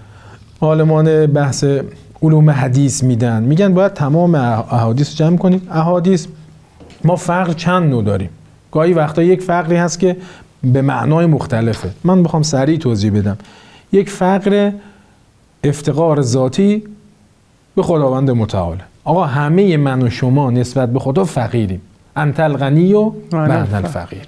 عالمان بحث علوم حدیث میدن، میگن باید تمام احادیث رو جمع کنید. احادیث ما فقر چند نوع داریم. گاهی وقتا یک فقری هست که به معنای مختلفه. من بخوام سریع توضیح بدم. یک فقر افتقار ذاتی به خداوند متعال. آقا همه من و شما نسبت به خدا فقیریم. انت الغنی و من الفقیر.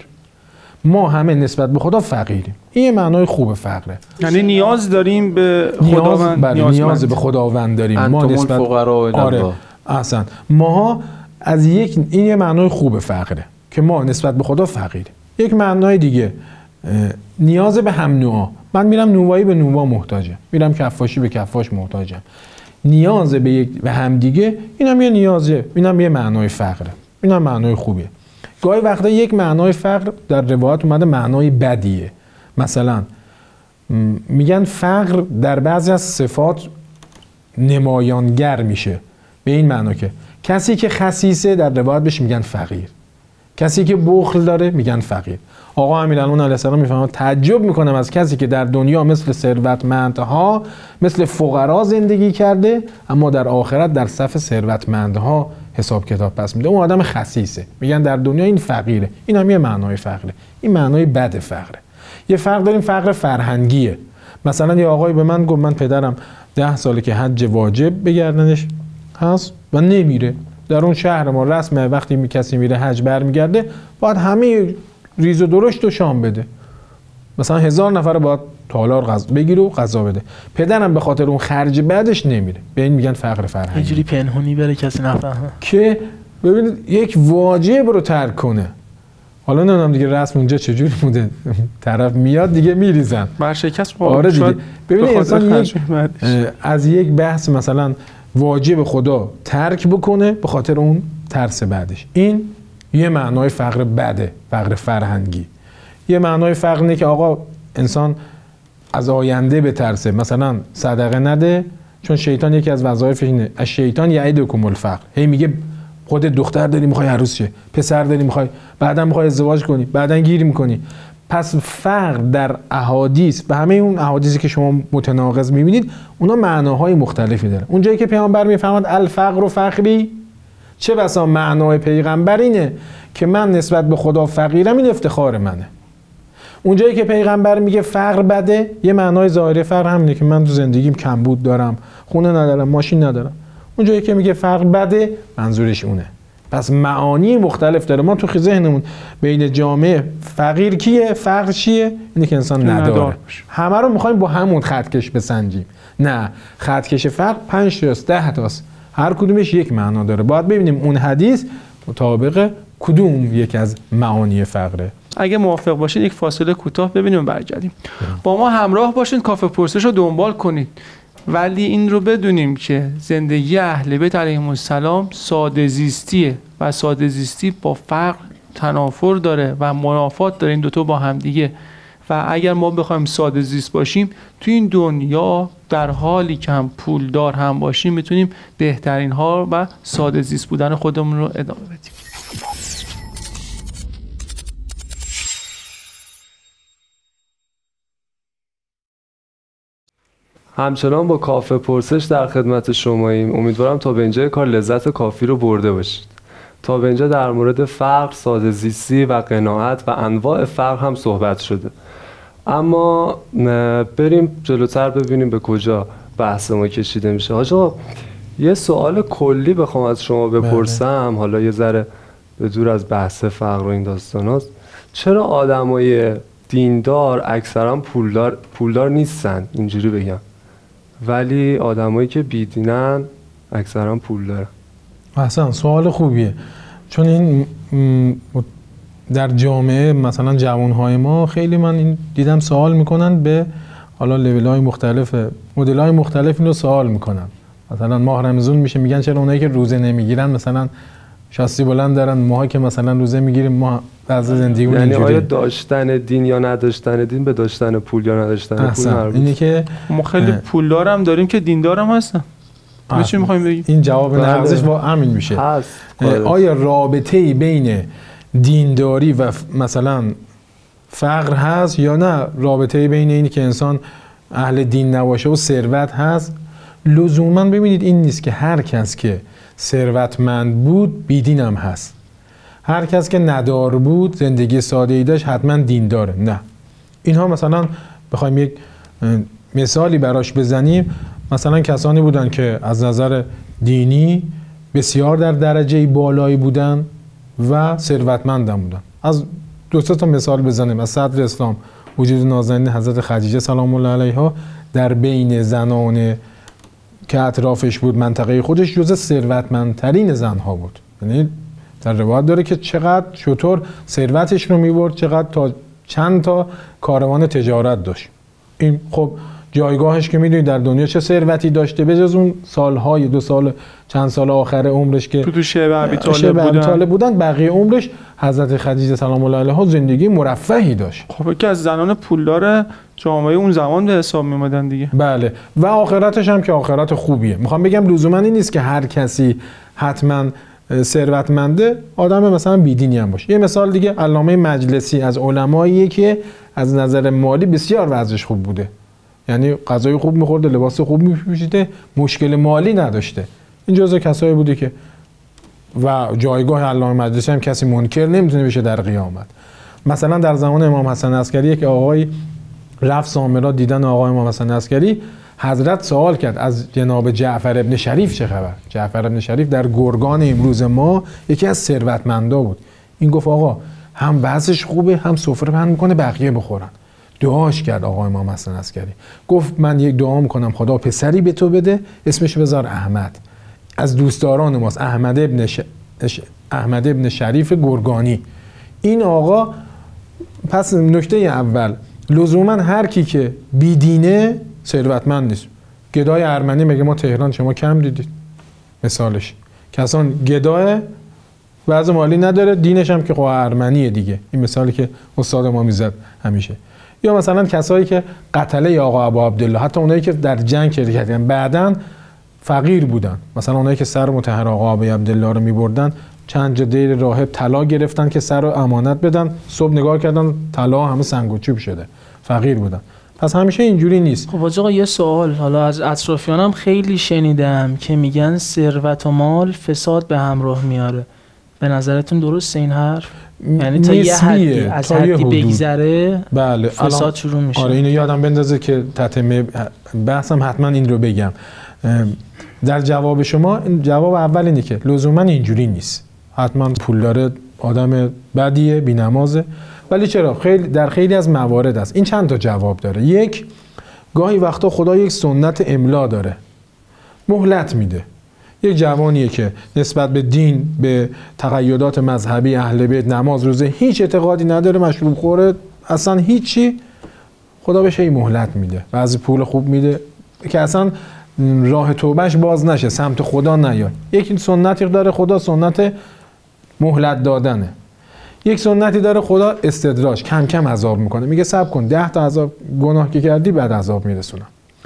ما همه نسبت به خدا فقیریم. این معنای خوب فقره. یعنی نیاز داریم به خداوند، نیاز به خداوند داریم. ما نسبت فقرا احسن. ما از این یه معنای خوب فقره که ما نسبت به خدا فقیریم. یک معنای دیگه نیاز به هم نوعا. من میرم نوایی به نووا محتاجم، میرم کفاشی به کفاش محتاجم. نیاز به هم دیگه، اینم یه نیازه، اینم یه معنای فقره، اینم معنای خوبیه. گاهی وقتا یک معنای فقر در روایت اومده معنای بدیه. مثلا میگن فقر در بعضی از صفات نمایانگر میشه، به این معنا که کسی که خسیسه در روایت بهش میگن فقیر، کسی که بخل داره میگن فقیر. آقا امیرالمومنین علیه السلام میفهمه تعجب میکنم از کسی که در دنیا مثل ثروتمندها مثل فقرا زندگی کرده اما در آخرت در صف ثروتمندها حساب کتاب پس میده. اون آدم خسیسه، میگن در دنیا این فقیره. این هم یه معنای فقره، این معنای بد فقره. یه فرق داریم، فقر فرهنگیه. مثلا یه آقای به من گفت من پدرم 10 ساله که حج واجب به گردنش هست و نمیره. در اون شهر ما رسمه وقتی کسی میره حج برمیگرده باید همه ریز و درشت و شام بده، مثلا 1000 نفر باید تالار غذا بگیره و غذا بده. پدرم به خاطر اون خرج بعدش نمیره، به این میگن فقر فرهنگی. اینجوری پنهونی بره کسی نفهمه که ببینید یک واجب رو ترک کنه. حالا نمیدونم دیگه رسم اونجا چجوری بوده، طرف میاد دیگه میریزن برشکست. آره دیگه. ببینید انسان از یک بحث مثلا واجب خدا ترک بکنه به خاطر اون ترس بعدش، این یه معنای فقر بده، فقر فرهنگی. یه معنای فقر اینه که آقا انسان از آینده بترسه، مثلا صدقه نده چون شیطان یکی از وظایفش اینه، از شیطان یعیدکم الفقر، هی میگه خودت دختر داری میخوای عروس شه، پسر داری میخوای بعداً میخوای ازدواج کنی، بعداً گیر میکنی. پس فقر در احادیث و همه اون احادیثی که شما متناقض میبینید اونا معناهای مختلفی داره. اونجایی که پیامبر میفرماد الفقر و فخری، چه بسا معنای پیغمبر اینه که من نسبت به خدا فقیرم، این افتخار منه. اونجایی که پیغمبر میگه فقر بده، یه معنای ظاهری فقر همینه که من تو زندگیم کمبود دارم، خونه ندارم، ماشین ندارم. اونجایی که میگه فقر بده منظورش اونه پس معانی مختلف داره. ما تو ذهنمون بین جامعه فقیر کیه، فقر چیه؟ اینه که انسان نداره. همه رو میخوایم با همون خطکش بسنجیم. نه، خطکش فقر 5 تاست، 10 تاست، هر کدومش یک معنا داره. باید ببینیم اون حدیث مطابق کدوم یک از معانی فقره. اگه موافق باشید یک فاصله کوتاه ببینیم و برگردیم. با ما همراه باشید، کافه پرسش رو دنبال کنید. ولی این رو بدونیم که زندگی اهل بیت علیهم السلام ساده زیستیه و ساده زیستی با فقر تنافر داره و منافات داره، این دوتا با هم دیگه. و اگر ما بخوایم ساده زیست باشیم تو این دنیا، در حالی که هم پولدار هم باشیم، میتونیم بهترین ها و ساده زیست بودن خودمون رو ادامه بدیم. همچنان با کافه پرسش در خدمت شماییم. امیدوارم تا به اینجای کار لذت کافی رو برده باشید. تا به اینجا در مورد فقر، ساده زیستی و قناعت و انواع فقر هم صحبت شده. اما بریم جلوتر ببینیم به کجا بحث ما کشیده میشه. حاج آقا، یه سوال کلی بخوام از شما بپرسم، حالا یه ذره به دور از بحث فقر و این داستاناست. چرا آدمای دیندار اکثرا پولدار نیستن، اینجوری بگم، ولی آدمایی که بیدینن اکثرا پول دارن؟ احسن، سوال خوبیه. چون این در جامعه مثلا جوانهای ما خیلی من این دیدم سوال میکنن، به حالا لول‌های مختلف، مدل‌های مختلف اینو سوال میکنن. مثلا ماه رمضان میشه میگن چرا اونایی که روزه نمیگیرن مثلا شاسی بلند دارن، ماها که مثلا روزه میگیریم ما از زندگیمون یعنی اینجوری. آیا داشتن دین یا نداشتن دین به داشتن پول یا نداشتن پول مربوط؟ اینه که ما خیلی پولدار هم داریم که دیندار هم هستن. چی می‌خوایم بگیم؟ این جواب نقضش با همین میشه. آیا رابطه‌ای بین دینداری و مثلا فقر هست یا نه رابطه‌ای بین اینی که انسان اهل دین نباشه و ثروت هست؟ لزوما ببینید این نیست که هر کس که ثروتمند بود بیدین هم هست، هر کس که ندار بود زندگی ساده‌ای داشت حتما دین داره. نه، اینها مثلا بخوایم یک مثالی براش بزنیم، مثلا کسانی بودن که از نظر دینی بسیار در درجه بالایی بودن و ثروتمند هم بودن. از 2-3 تا مثال بزنیم. از صدر اسلام وجود نازنین حضرت خدیجه سلام الله علیها در بین زنان که اطرافش بود، منطقه خودش، جزء ثروتمندترین زنها بود. یعنی در روایت داره که چطور ثروتش رو میبرد، چقدر تا چند تا کاروان تجارت داشت. این خب جایگاهش که میدونید در دنیا چه ثروتی داشته، به جز اون سالهای 2 سال چند سال آخر عمرش که تو شیبه ابی طالب بودن، بقیه عمرش حضرت خدیجه سلام الله علیها زندگی مرفهی داشت. خب که از زنان پولدار جامعه اون زمان به حساب میومدن دیگه. بله، و آخرتش هم که آخرت خوبیه. میخوام بگم لزوما این نیست که هر کسی حتما ثروتمنده آدم مثلا بیدینی هم باشه. یه مثال دیگه، علامه مجلسی از علماییه که از نظر مالی بسیار وضعش خوب بوده، یعنی غذای خوب میخورده، لباس خوب میپوشیده، مشکل مالی نداشته. این جزء کسایی بوده که و جایگاه علامه مجلسی هم کسی منکر نمیتونه بشه در قیامت. مثلا در زمان امام حسن عسکری که آقای رفت سامرا دیدن آقای امام حسن عسکری، حضرت سوال کرد از جناب جعفر ابن شریف چه خبر. جعفر ابن شریف در گرگان امروز ما یکی از ثروتمندا بود. این گفت آقا هم وضعش خوبه، هم سفره پهن میکنه بقیه بخورن. دعاش کرد آقای امام حسن عسکری، گفت من یک دعا میکنم خدا پسری به تو بده، اسمش بذار احمد، از دوستداران ماست، احمد ابن شریف گرگانی. این آقا، پس نکته اول، لزوما هر کی که بیدینه ثروتمند نیست. گدای ارمنی مگه ما تهران شما کم دیدید؟ مثالش کسان گدای وضع مالی نداره، دینش هم که خب ارمنیه دیگه. این مثالی که استاد ما میزد همیشه. یا مثلا کسایی که قتله آقا ابو عبدالله، حتی اونایی که در جنگ شرکت کردن بعداً فقیر بودن، مثلا اونایی که سر مطهر آقا ابو عبدالله رو میبردن، چند جدیر راهب طلا گرفتن که سر رو امانت بدن، صبح نگاه کردن طلا همه سنگ و چوب شده، فقیر بودن. پس همیشه اینجوری نیست. خب آقا یه سوال، حالا از اطرافیانم خیلی شنیدم که میگن ثروت و مال فساد به همراه میاره. به نظرتون درسته این حرف؟ یعنی تا یه حدی از حدی بگذره بله فساد شروع میشه؟ آره اینو یادم بندازه که تتمه بحثم حتما این رو بگم. در جواب شما، جواب اول اینه که لزوما اینجوری نیست. حتما پول داره آدم بدیه، بی‌نمازه. ولی چرا؟ در خیلی از موارد است. این چند تا جواب داره. یک، گاهی وقتا خدا یک سنت املا داره، مهلت میده. یک جوانیه که نسبت به دین، به تقیدات مذهبی، اهل بیت، نماز، روزه هیچ اعتقادی نداره، مشروب خوره، اصلا هیچی، خدا بهش این مهلت میده. بعضی پول خوب میده که اصلا راه توبهش باز نشه، سمت خدا نیاد. یک سنتی داره خدا، سنت مهلت دادنه. یک سنتی داره خدا، استدراج، کم کم عذاب میکنه. میگه صبر کن، 10 تا عذاب گناه که کردی بعد عذاب میرسونم.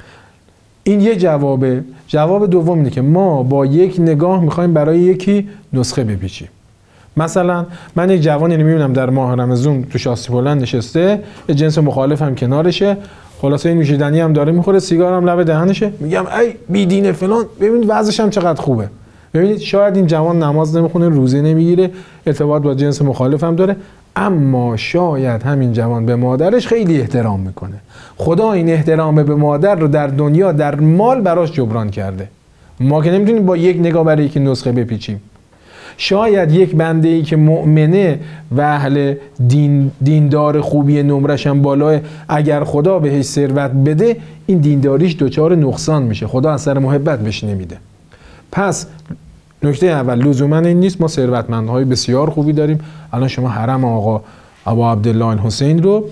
این یه جوابه. جواب دوم اینه که ما با یک نگاه میخوایم برای یکی نسخه بپیچیم. مثلا من یک جوانی میبینم در ماه رمضان تو شاسی بلند نشسته، یه جنس مخالف هم کنارشه، خلاصه این نوشیدنی هم داره میخوره، سیگار هم لب دهنشه، میگم ای بی دین فلان، ببین وضعش هم چقدر خوبه. ببینید شاید این جوان نماز نمیخونه، روزه نمیگیره، ارتباط با جنس مخالف هم داره، اما شاید همین جوان به مادرش خیلی احترام میکنه. خدا این احترام به مادر رو در دنیا در مال براش جبران کرده. ما که نمیتونیم با یک نگاه برای یکی نسخه بپیچیم. شاید یک بنده ای که مؤمنه و اهل دیندار خوبی نمرش هم بالاه، اگر خدا بهش ثروت بده این دینداریش دچار نقصان میشه، خدا از سر محبت بهش نمیده. پس نکته اول لزوما این نیست ما ثروتمندهای بسیار خوبی داریم. الان شما حرم آقا ابا عبدالله الحسین رو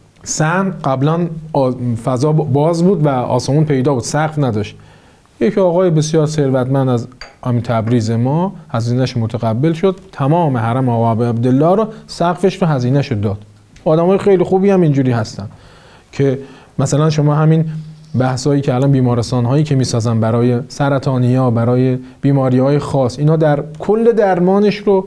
سن قبلا فضا باز بود و آسمون پیدا بود، سقف نداشت. یک آقای بسیار ثروتمند از همین تبریز ما هزینه‌اش متقبل شد، تمام حرم آقا عبدالله رو سقفش رو هزینه‌اش داد. آدمای خیلی خوبی هم اینجوری هستن که مثلا شما همین بحثایی که الان بیمارستان‌هایی که می‌سازن برای سرطانی‌ها، برای بیماری‌های خاص، اینا در کل درمانش رو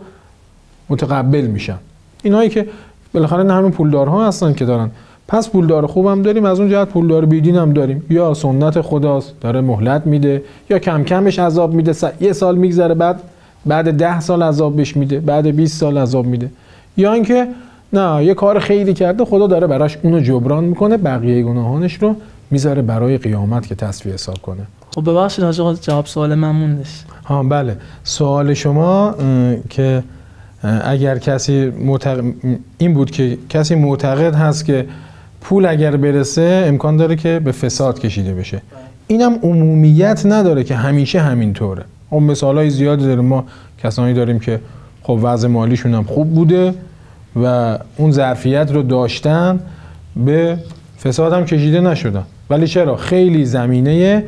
متقبل میشن. اینایی که بالاخره نه همین پولدارها هستن که دارن. پس پولدار خوبم داریم، از اون جهت پولدار بیدین هم داریم. یا سنت خداست داره مهلت میده، یا کم کمش عذاب میده، یه سال میگذره بعد 10 سال عذاب بهش میده، بعد 20 سال عذاب میده. یا اینکه نه یه کار خیلی کرده خدا داره براش اونو جبران میکنه، بقیه گناهانش رو میذاره برای قیامت که تصفیه حساب کنه. خب ببخشید حاج آقا جواب سوال من موندش. بله، سوال شما که اگر کسی این بود که کسی معتقد هست که پول اگر برسه امکان داره که به فساد کشیده بشه. اینم عمومیت نداره که همیشه همینطوره. اون مثالای زیادی داریم، ما کسانی داریم که خب وضع مالیشون هم خوب بوده و اون ظرفیت رو داشتن، به فساد هم کشیده نشدن. ولی چرا؟ خیلی زمینه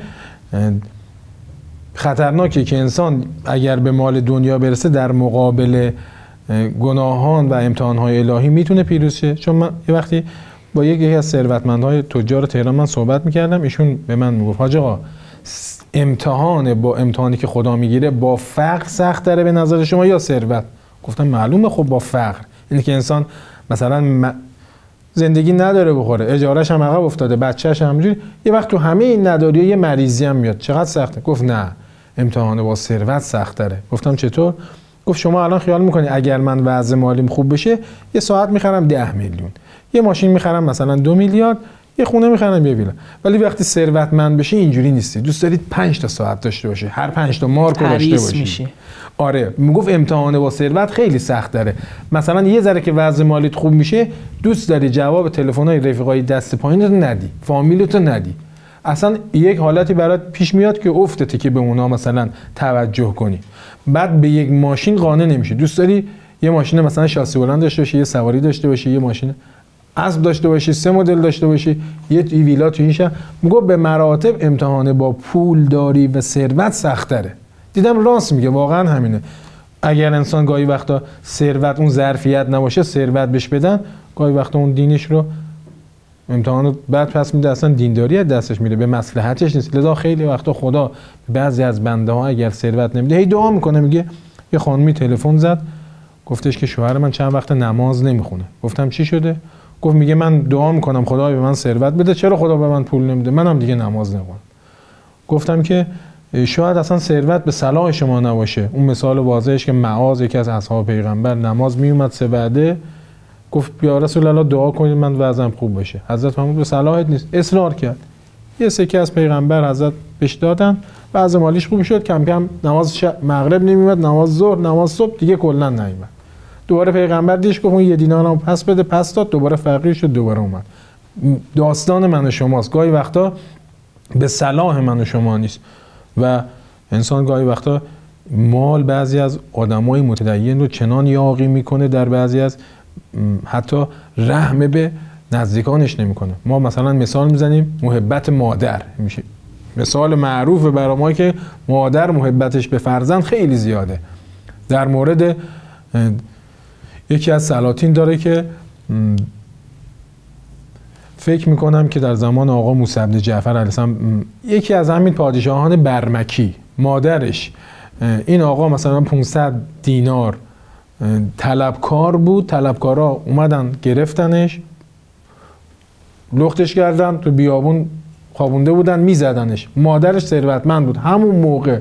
خطرناکه که انسان اگر به مال دنیا برسه در مقابل گناهان و امتحانهای الهی میتونه پیروز شه. چون من یه وقتی با یکی از ثروتمندهای تجار تهران من صحبت میکردم، ایشون به من میگفت حاج آقا امتحانی که خدا میگیره با فقر سخت تره به نظر شما یا ثروت؟ گفتم معلومه خب با فقر. اینه که انسان مثلا زندگی نداره بخوره، اجارهش هم عقب افتاده، بچه‌ش هم همینجوری، یه وقت تو همه این نداری یه مریضی هم میاد، چقدر سخته؟ گفت نه امتحان با ثروت سخت تره. گفتم چطور؟ گفت شما الان خیال میکنی اگر من وضع مالیم خوب بشه یه ساعت میخرم 10 میلیون، یه ماشین میخرم مثلا 2 میلیارد، یه خونه میخرم یه ویلا. ولی وقتی ثروتمند بشی اینجوری نیستی، دوست دارید 5 تا ساعت داشته باشی، هر 5 تا مارکو داشته باشی. آره میگفت امتحان با ثروت خیلی سخت داره. مثلا یه ذره که وضع مالیت خوب میشه دوست داری جواب تلفن‌های رفیقای دست پایینت ندی، فامیلتو ندی، اصلا یک حالتی برات پیش میاد که افتته که به اونا مثلا توجه کنی. بعد به یک ماشین قانع نمیشه، دوست داری یه ماشین مثلا شاسی بلند داشته باشی، یه سواری داشته باشی، یه ماشین اسب داشته باشی، 3 مدل داشته باشی، یه ویلا تو این شهر. میگه به مراتب امتحان با پول داری و ثروت سخت‌تره. دیدم راست میگه، واقعا همینه. اگر انسان گاهی وقتا ثروت اون ظرفیت نباشه، ثروت بهش بدن، گاهی وقتا اون دینش رو امتحانو بعد پس میده، اصلا دینداری از دستش میره، به مصلحتش نیست. لذا خیلی وقتا خدا بعضی از بنده ها اگر ثروت نمیده هی دعا میکنه. میگه یه خانمی تلفن زد گفتش که شوهر من چند وقت نماز نمیخونه. گفتم چی شده؟ گفت میگه من دعا میکنم خدا به من ثروت بده، چرا خدا به من پول نمیده؟ منم دیگه نماز نمیخونم. گفتم که شاید اصلا ثروت به صلاح شما نباشه. اون مثال واضحش که معاذ یکی از اصحاب پیغمبر نماز میومد 3 وعده، گفت یا رسول الله دعا کنید من وضعم خوب بشه. حضرت فرمود به صلاحت نیست، اصرار کرد. یه سکه از پیغمبر حضرت بهش دادن بعض مالیش خوب شد، کم کم نماز مغرب نمیومد، نماز ظهر، نماز صبح دیگه کلا نمیومد. دوباره پیغمبر دیش گفت اون 1 دینارم پس بده، پس داد، دوباره فقیر شد، دوباره اومد. داستان من و شماست. گاهی وقتا به صلاح من و شما نیست و انسان گاهی وقتا مال بعضی از آدمای متدین رو چنان یاغی میکنه، در بعضی از حتی رحم به نزدیکانش نمیکنه. ما مثلا مثال میزنیم محبت مادر میشه مثال معروف برای ما که مادر محبتش به فرزند خیلی زیاده. در مورد یکی از سلاطین داره که فکر میکنم که در زمان آقا موسی بن جعفر علیه السلام، یکی از همین پادشاهان برمکی، مادرش این آقا مثلا 500 دینار طلبکار بود، طلبکارا اومدن گرفتنش، لختش کردن، تو بیابون خوابونده بودن، میزدنش. مادرش ثروتمند بود، همون موقع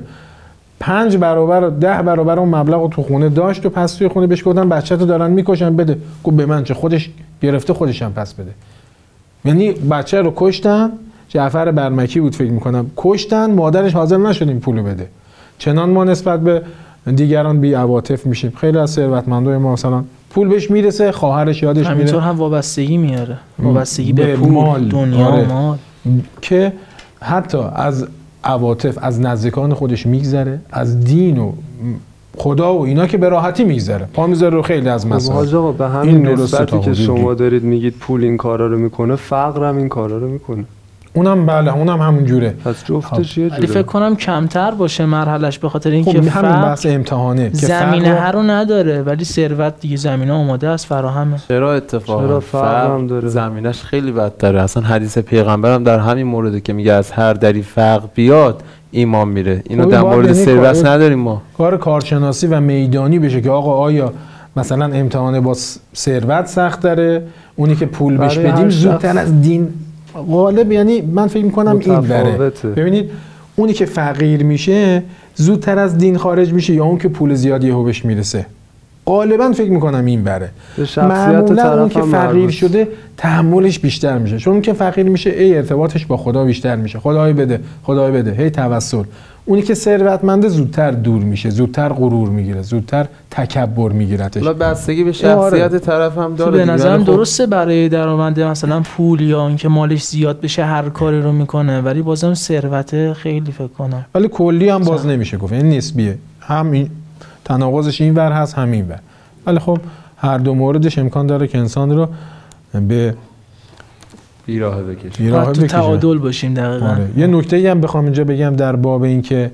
5 برابر و 10 برابر اون مبلغ رو تو خونه داشت و پس توی خونه بهش گفتن بچه‌تو دارن میکشن بده. گفت به من چه، خودش گرفته خودش هم پس بده. یعنی بچه رو کشتن، جعفر برمکی بود فکر میکنم، کشتن، مادرش حاضر نشد این پولو بده. چنان ما نسبت به دیگران بی عواطف میشیم. خیلی از ثروتمندای ما مثلا پول بهش میرسه، خواهرش یادش میره، همینطور هم وابستگی میاره، وابستگی به پول، مال، دنیا، آره. مال، که حتی از عواطف از نزدیکان خودش میگذره، از دین و خدا و اینا که به راحتی میگذره، پا میذاره رو خیلی از مسائل. حاج آقا به همین نسبتی که شما دارید میگید پول این کارا رو میکنه، فقر هم این کارا رو میکنه. اونم بله، اونم همون جوره. پس جفتش یه جوره. فکر کنم کمتر باشه مرحلهش، به خاطر اینکه همین بحث امتحانه که زمینه رو نداره، ولی ثروت دیگه زمینه آماده است، فراهمه. چرا اتفاقا فقر هم داره، زمینش خیلی بدتره. اصلا حدیث پیغمبرم در همین مورده که میگه از هر دری فقر بیاد ایمان میره. اینو در مورد ثروت نداریم ما. کار کارشناسی و میدانی بشه که آقا آیا مثلا امتحان با ثروت سخت داره، اونی که پول بهش بدیم زودتر از دین غالب، یعنی من فکر میکنم این بره. ببینید اونی که فقیر میشه زودتر از دین خارج میشه یا اون که پول زیادی یهو بهش میرسه؟ غالبا فکر میکنم این بره. معمولا اون که فقیر شده تحملش بیشتر میشه، چون اون که فقیر میشه ارتباطش با خدا بیشتر میشه، خدای بده خدای بده، هی توسل. اونی که ثروتمنده زودتر دور میشه، زودتر غرور میگیره، زودتر تکبر میگیرتش. حالا بستگی به شخصیت طرف هم داره. به نظرم درسته برای درآمد مثلا پول یا اینکه مالش زیاد بشه هر کاری رو میکنه، ولی بازم ثروت خیلی فکر کنم. ولی کلی هم باز نمیشه گفت، این نسبیه، هم این تناقضش این ور هست هم این ور. ولی خب هر دو موردش امکان داره که انسان رو به بیراه بکشه، تو تعادل باشیم. دقیقاً. آره. یه نکته‌ای هم بخوام اینجا بگم در باب این که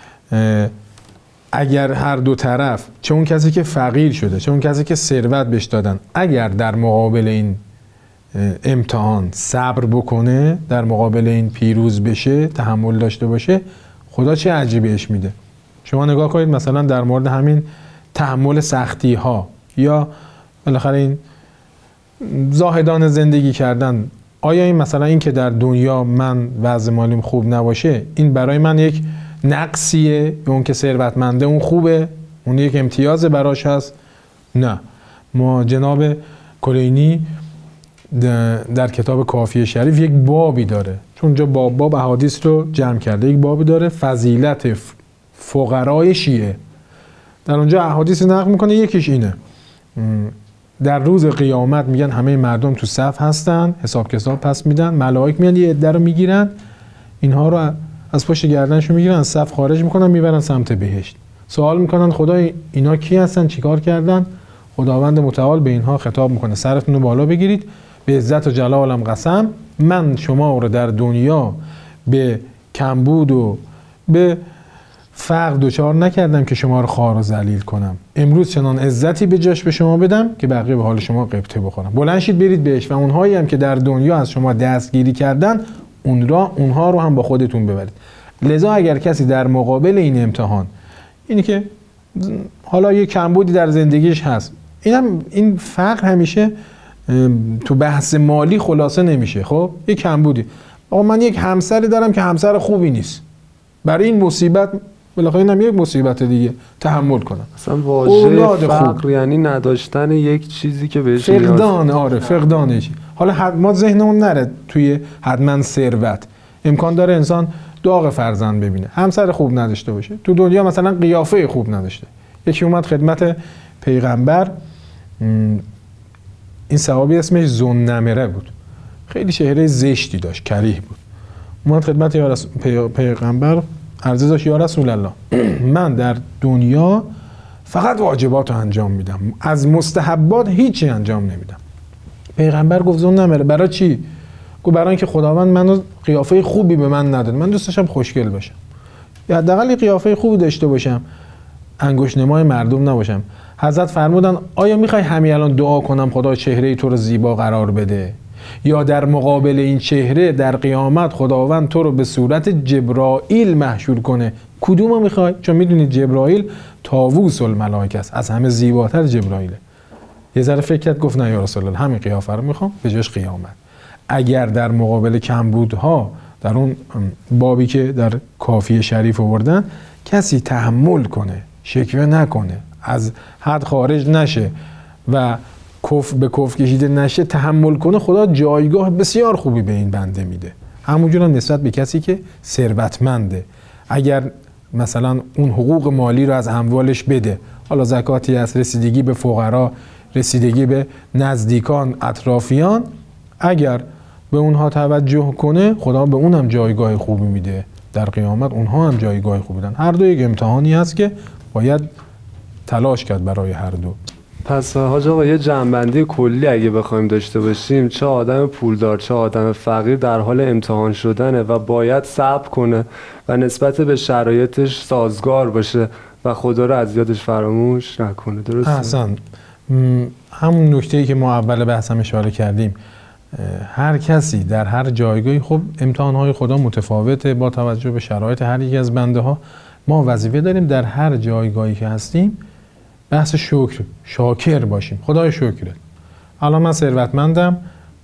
اگر هر دو طرف، چه اون کسی که فقیر شده چه اون کسی که ثروت بهش دادن، اگر در مقابل این امتحان صبر بکنه، در مقابل این پیروز بشه، تحمل داشته باشه، خدا چه عجیبیش میده. شما نگاه کنید مثلا در مورد همین تحمل سختی ها یا بالاخره این زاهدان زندگی کردن، آیا این مثلا این که در دنیا من وضع مالیم خوب نباشه این برای من یک نقصیه یا اون که ثروتمنده اون خوبه، اون یک امتیاز براش هست؟ نه. ما جناب کلینی در کتاب کافیه شریف یک بابی داره، چون اونجا باب احادیث رو جمع کرده، یک بابی داره فضیلت فقرای شیعه. در اونجا احادیث نقل میکنه، یکیش اینه در روز قیامت میگن همه مردم تو صف هستن، حساب کتاب پس میدن، ملائک میان یه عده رو میگیرن، اینها رو از پشت گردنشون میگیرن، از صف خارج میکنن، میبرن سمت بهشت. سوال میکنن خدا اینا کی هستن، چیکار کردن؟ خداوند متعال به اینها خطاب میکنه سرتون رو بالا بگیرید، به عزت و جلالم قسم من شما رو در دنیا به کمبود و به فقر دچار نکردم که شما رو خوار و ذلیل کنم. امروز چنان عزتی به جاش به شما بدم که بقیه به حال شما غبطه بخورن. بلند شید برید بهش و اونهایی هم که در دنیا از شما دستگیری کردن اونها رو هم با خودتون ببرید. لذا اگر کسی در مقابل این امتحان، اینی که حالا یه کمبودی در زندگیش هست، این فقر همیشه تو بحث مالی خلاصه نمیشه. خب یه کمبودی، آقا من یک همسری دارم که همسر خوبی نیست، برای این مصیبت بالاخره اینم یک مصیبت دیگه تحمل کنم. اصلا واژه فقر یعنی نداشتن یک چیزی که بهش نیاز. فقدان، آره فقدانش. حالا ما ذهنمون نره توی حتما ثروت. امکان داره انسان داغ فرزند ببینه، همسر خوب نداشته باشه، تو دنیا مثلا قیافه خوب نداشته. یکی اومد خدمت پیغمبر، این صحابی اسمش ذوالنمره بود، خیلی چهره زشتی داشت، کریه بود. اومد خدمت پیغمبر عرضه داشت یا رسول الله من در دنیا فقط واجبات رو انجام میدم، از مستحبات هیچی انجام نمیدم. پیغمبر گفت ذوالنمره برای چی؟ گفت برای اینکه خداوند منو قیافه خوبی به من نداد، من دوست داشتم خوشگل باشم، یا حداقل قیافه خوبی داشته باشم، انگشت نمای مردم نباشم. حضرت فرمودن آیا میخوای همین الان دعا کنم خدا چهره تو رو زیبا قرار بده، یا در مقابل این چهره در قیامت خداوند تو رو به صورت جبرائیل محشور کنه؟ کدومو میخوای؟ چون میدونید جبرائیل طاووس الملائکه است، از همه زیباتر جبرائیله. یه ذره فکر کرد، گفت نه یا رسول الله همین قیافه رو میخوام به جاش قیامت. اگر در مقابل کمبودها در اون بابی که در کافی شریف آوردن کسی تحمل کنه، شکوه نکنه، از حد خارج نشه و به کف کشیده نشه، تحمل کنه، خدا جایگاه بسیار خوبی به این بنده میده. همونجور نسبت به کسی که ثروتمنده، اگر مثلا اون حقوق مالی رو از اموالش بده، حالا زکاتی از رسیدگی به فقرا، رسیدگی به نزدیکان، اطرافیان، اگر به اونها توجه کنه خدا به اونم جایگاه خوبی میده، در قیامت اونها هم جایگاه خوبی دارن. هر دو یک امتحانی هست که باید تلاش کرد برای هر دو. پس حاج آقا یه جمع‌بندی کلی اگه بخوایم داشته باشیم، چه آدم پولدار چه آدم فقیر در حال امتحان شدنه و باید صبر کنه و نسبت به شرایطش سازگار باشه و خدا رو از یادش فراموش نکنه. درسته؟ احسن. همون نکته‌ای که ما اول بحثم اشاره کردیم، هر کسی در هر جایگاهی، خب امتحان‌های خدا متفاوته با توجه به شرایط هر یک از بنده ها. ما وظیفه داریم در هر جایگاهی که هستیم بحث شاکر باشیم. خدای شکرت، الان من ثروتمندم،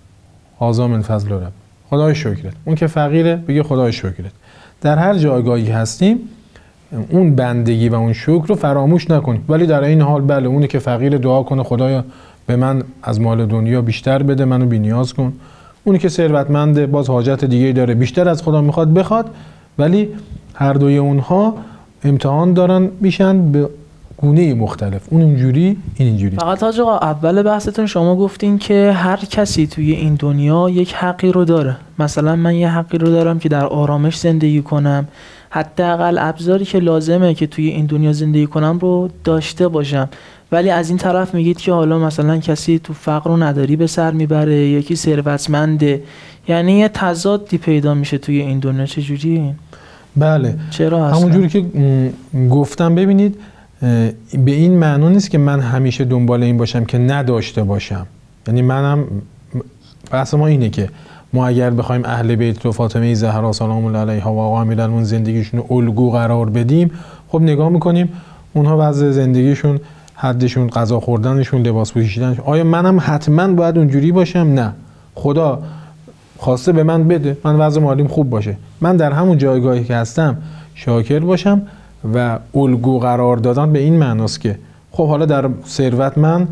هذا من فضل رب، خدای شکرت. اون که فقیره بگه خدای شکرت. در هر جایگاهی هستیم اون بندگی و اون شکر رو فراموش نکنیم، ولی در این حال بله اونی که فقیر دعا کنه خدایا به من از مال دنیا بیشتر بده، منو بی‌نیاز کن. اونی که ثروتمنده باز حاجت دیگه داره، بیشتر از خدا میخواد بخواد، ولی هر دوی اونها امتحان دارن میشن به گونه مختلف، اون اینجوری این اینجوری. فقط حاج آقا اول بحثتون شما گفتین که هر کسی توی این دنیا یک حقی رو داره. مثلا من یه حقی رو دارم که در آرامش زندگی کنم، حداقل ابزاری که لازمه که توی این دنیا زندگی کنم رو داشته باشم، ولی از این طرف میگید که حالا مثلا کسی تو فقر و نداری به سر میبره، یکی ثروتمنده، یعنی یه تضادی پیدا میشه توی این دنیا. چجوری؟ بله چرا اصلا؟ همونجوری که گفتم، ببینید به این معنا نیست که من همیشه دنبال این باشم که نداشته باشم. یعنی منم بحث ما اینه که ما اگر بخوایم اهل بیت و فاطمه زهرا سلام الله علیها و آقا امیرالمومنین زندگیشون رو الگو قرار بدیم، خب نگاه میکنیم اونها وضع زندگیشون، حدشون، غذا خوردنشون، لباس پوشیدنشون، آیا منم حتما باید اونجوری باشم؟ نه، خدا خواسته به من بده، من وضع مالیم خوب باشه، من در همون جایگاهی که هستم شاکر باشم. و الگو قرار دادن به این معناست که خب حالا در ثروت من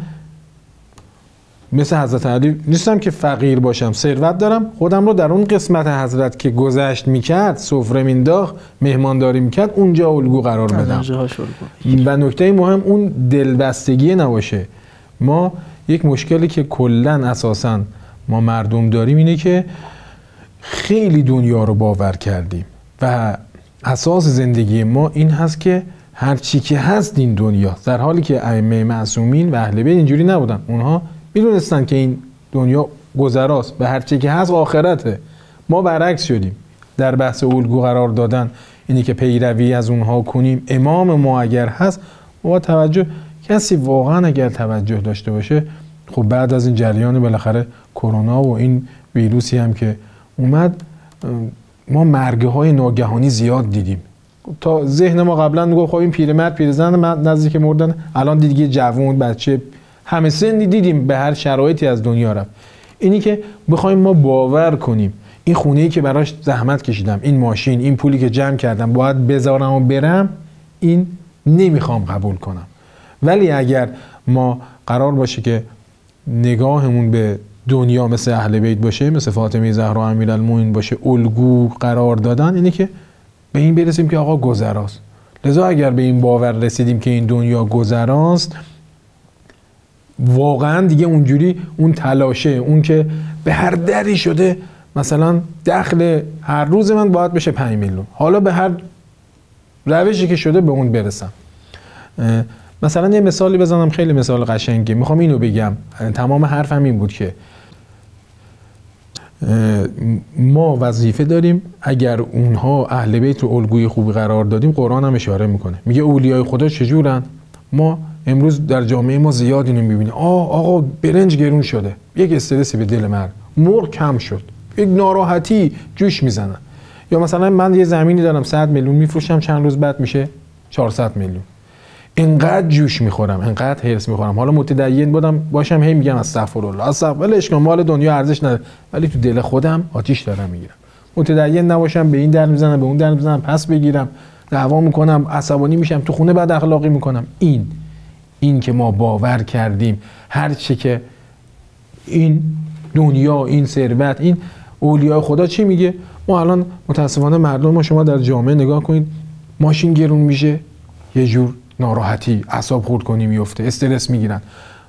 مثل حضرت علی نیستم که فقیر باشم، ثروت دارم، خودم رو در اون قسمت حضرت که گذشت میکرد، سفره مینداخت، مهمانداری میکرد، اونجا الگو قرار بدم. و نکته مهم اون دلبستگی نباشه. ما یک مشکلی که کلن اساساً ما مردم داریم اینه که خیلی دنیا رو باور کردیم و اساس زندگی ما این هست که هر چی که هست این دنیا، در حالی که ائمه معصومین و اهل بیت اینجوری نبودن. اونها میدونستن که این دنیا گذراست، به هر چی که هست آخرته. ما برعکس شدیم. در بحث الگو قرار دادن اینی که پیروی از اونها کنیم. امام ما اگر هست با توجه، کسی واقعا اگر توجه داشته باشه، خب بعد از این جریان بالاخره کرونا و این ویروسی هم که اومد، ما مرگ‌های ناگهانی زیاد دیدیم. تا ذهن ما قبلا میگفت خب این پیرمرد پیرزن نزدیک مردن، الان دیگه جوون، بچه، همه سنی دیدیم، به هر شرایطی از دنیا رفت. اینی که بخوایم ما باور کنیم این خونه‌ای که براش زحمت کشیدم، این ماشین، این پولی که جمع کردم باید بذارم و برم، این نمیخوام قبول کنم. ولی اگر ما قرار باشه که نگاهمون به دنیا مثل اهل بیت باشه، مثل فاطمه زهرا امیرالمومنین باشه، الگو قرار دادن، اینه که به این برسیم که آقا گذراست. لذا اگر به این باور رسیدیم که این دنیا گذراست، واقعا دیگه اونجوری اون تلاشه، اون که به هر دری شده مثلا دخل هر روز من باید بشه 5 میلیون، حالا به هر روشی که شده به اون برسم. مثلا یه مثالی بزنم، خیلی مثال قشنگی. میخوام اینو بگم، تمام حرفم این بود که ما وظیفه داریم اگر اونها اهل بیت رو الگوی خوبی قرار دادیم. قرآن هم اشاره میکنه، میگه اولیای خدا چجورن. ما امروز در جامعه ما زیاد اینو میبینیم، آقا برنج گرون شده، یک استرسی به دل مرد، مرغ کم شد، یک ناراحتی جوش میزنن. یا مثلا من یه زمینی دارم 100 میلیون میفروشم، چند روز بعد میشه 400 میلیون. اینقدر جوش میخورم، اینقدر هرس میخورم. حالا متدین باشم هی میگم استغفرالله، استغفرالله، مال دنیا ارزش نداره، ولی تو دل خودم آتیش دارم میگیرم. متدین نباشم به این در میزنم، به اون در میزنم، پس بگیرم، دعوا میکنم، عصبانی میشم، تو خونه بد اخلاقی میکنم. این که ما باور کردیم هر چه که این دنیا، این ثروت، این اولیای خدا چی میگه. ما الان متاسفانه مردم ما، شما در جامعه نگاه کنید، ماشین گرون میشه، یه جور ناراحتی، اعصاب خورد کنی میفته، استرس میگیرن.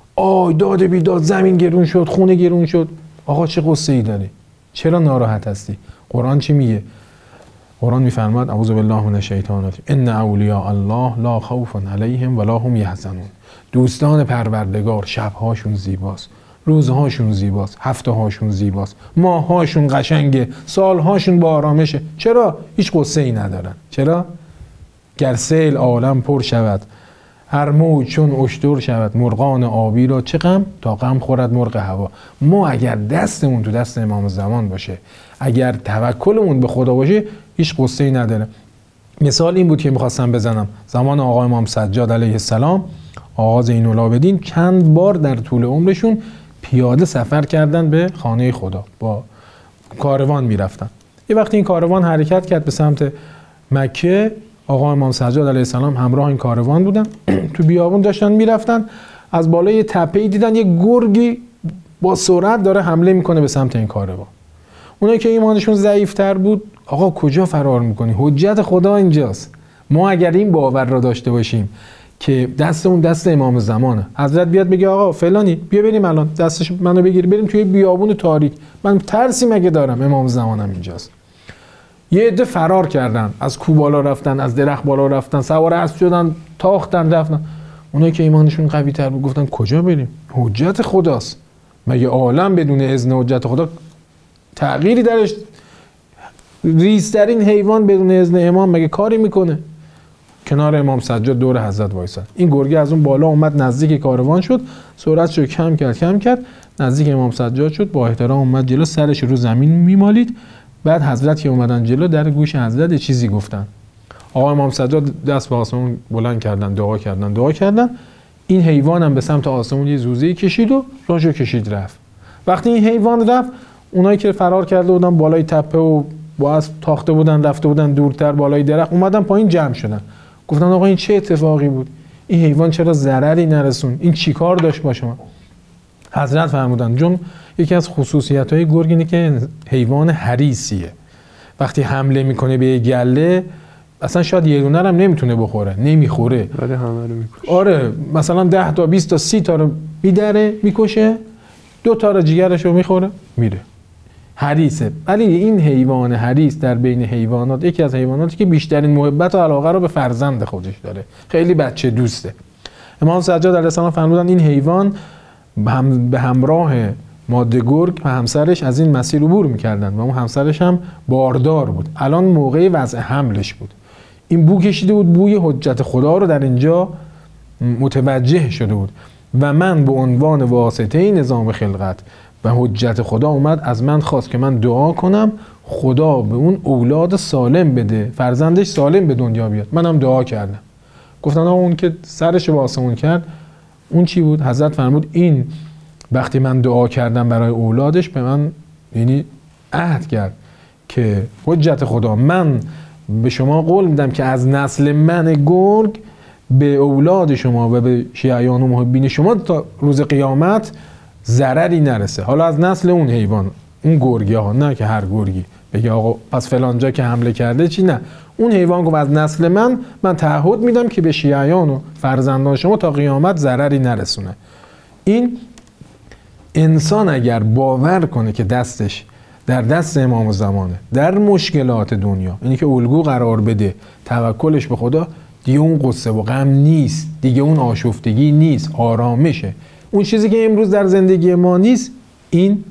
داد بیداد، زمین گرون شد، خونه گرون شد. آقا چه قصه ای داری؟ چرا ناراحت هستی؟ قرآن چی میگه؟ قرآن میفرماد اعوذ بالله من الشیطان الرجیم ان اولیاء الله لا خوف علیهم ولا هم یحزنون. دوستان پروردگار شبهاشون زیباست، روزهاشون زیباست، هفته‌هاشون زیباست، ماه‌هاشون قشنگه، سال‌هاشون با آرامشه. چرا؟ هیچ قصه ای ندارن. چرا؟ گر سیل عالم پر شود، هر موج چون اشتر شود، مرغان آبی را چه غم تا غم خورد مرغ هوا. ما اگر دستمون تو دست امام زمان باشه، اگر توکلمون به خدا باشه، هیچ قصه ای نداره. مثال این بود که میخواستم بزنم. زمان آقا امام سجاد علیه السلام، آقا زین العابدین چند بار در طول عمرشون پیاده سفر کردن به خانه خدا، با کاروان میرفتن. یه وقتی این کاروان حرکت کرد به سمت مکه، آقا امام سجاد علیه السلام همراه این کاروان بودن، تو بیابون داشتن میرفتن، از بالای یه تپه‌ای دیدن یه گرگی با سرعت داره حمله میکنه به سمت این کاروان. اونایی که ایمانشون ضعیف‌تر بود، آقا کجا فرار میکنی؟ حجت خدا اینجاست. ما اگر این باور را داشته باشیم که دستمون دست امام زمانه، حضرت بیاد بگه آقا فلانی بیا بریم الان دستش منو بگیر بریم توی بیابون تاریک، من ترسی مگه دارم؟ امام زمانم اینجاست. یه عده فرار کردن، از کوه بالا رفتن، از درخت بالا رفتن، سوار اسب شدن، تاختن، رفتن. اونایی که ایمانشون قوی تر بود گفتن کجا بریم؟ حجت خداست. مگه عالم بدون اذن حجت خدا تغییری درش؟ ریزترین حیوان بدون اذن امام مگه کاری میکنه؟ کنار امام سجاد دور حضرت وایساد. این گرگه از اون بالا اومد نزدیک کاروان شد، سرعتش رو کم کرد، نزدیک امام سجاد شد، با احترام اومد جلو، سرش رو زمین میمالید. بعد حضرت که اومدن جلو، در گوش حضرت چیزی گفتن. آقا امام سجاد دست به آسمون بلند کردن، دعا کردن. این حیوان هم به سمت آسمون یه زوزه‌ای کشید و راهشو کشید رفت. وقتی این حیوان رفت، اونایی که فرار کرده بودن بالای تپه و با اسب تاخته بودن، رفته بودن دورتر بالای درخت، اومدن پایین جمع شدن. گفتن آقا این چه اتفاقی بود؟ این حیوان چرا ضرری نرسون؟ این چیکار داشت با شما؟ حضرت فرمودن چون یکی از خصوصیت‌های گرگ اینه که حیوان حریصیه. وقتی حمله میکنه به یه گله، اصلا شاید یه دونه هم نمیتونه بخوره، نمیخوره، ولی همه رو میکشه. آره، مثلا 10 تا 20 تا 30 تا رو میدره، میکشه، 2 تا رو جیگرش رو میخوره، میره. حریصه. ولی این حیوان حریص در بین حیوانات یکی از حیواناتی که بیشترین محبت و علاقه رو به فرزند خودش داره. خیلی بچه دوسته. امام سجاد علیه السلام فرمودن این حیوان به همراه ماده گرگ و همسرش از این مسیر عبور میکردن و اون همسرش هم باردار بود. الان موقع وضع حملش بود. این بو کشیده بود، بوی حجت خدا رو در اینجا متوجه شده بود و من به عنوان واسطه نظام خلقت و حجت خدا اومد از من خواست که من دعا کنم خدا به اون اولاد سالم بده، فرزندش سالم به دنیا بیاد. منم دعا کردم. گفتن اون که سرش به آسمون کرد اون چی بود؟ حضرت فرمود این وقتی من دعا کردم برای اولادش به من یعنی عهد کرد که حجت خدا من به شما قول میدم که از نسل من گرگ به اولاد شما و به شیعیان و محبین شما تا روز قیامت ضرری نرسه. حالا از نسل اون حیوان، اون گرگی ها، نه که هر گرگی، بگه آقا پس فلان جا که حمله کرده چی؟ نه، اون حیوان گفت از نسل من تعهد میدم که به شیعیان و فرزندان شما تا قیامت ضرری نرسونه. این انسان اگر باور کنه که دستش در دست امام زمانه، در مشکلات دنیا، اینی که الگو قرار بده، توکلش به خدا، دیگه اون قصه و غم نیست، دیگه اون آشفتگی نیست، آرامشه. اون چیزی که امروز در زندگی ما نیست، این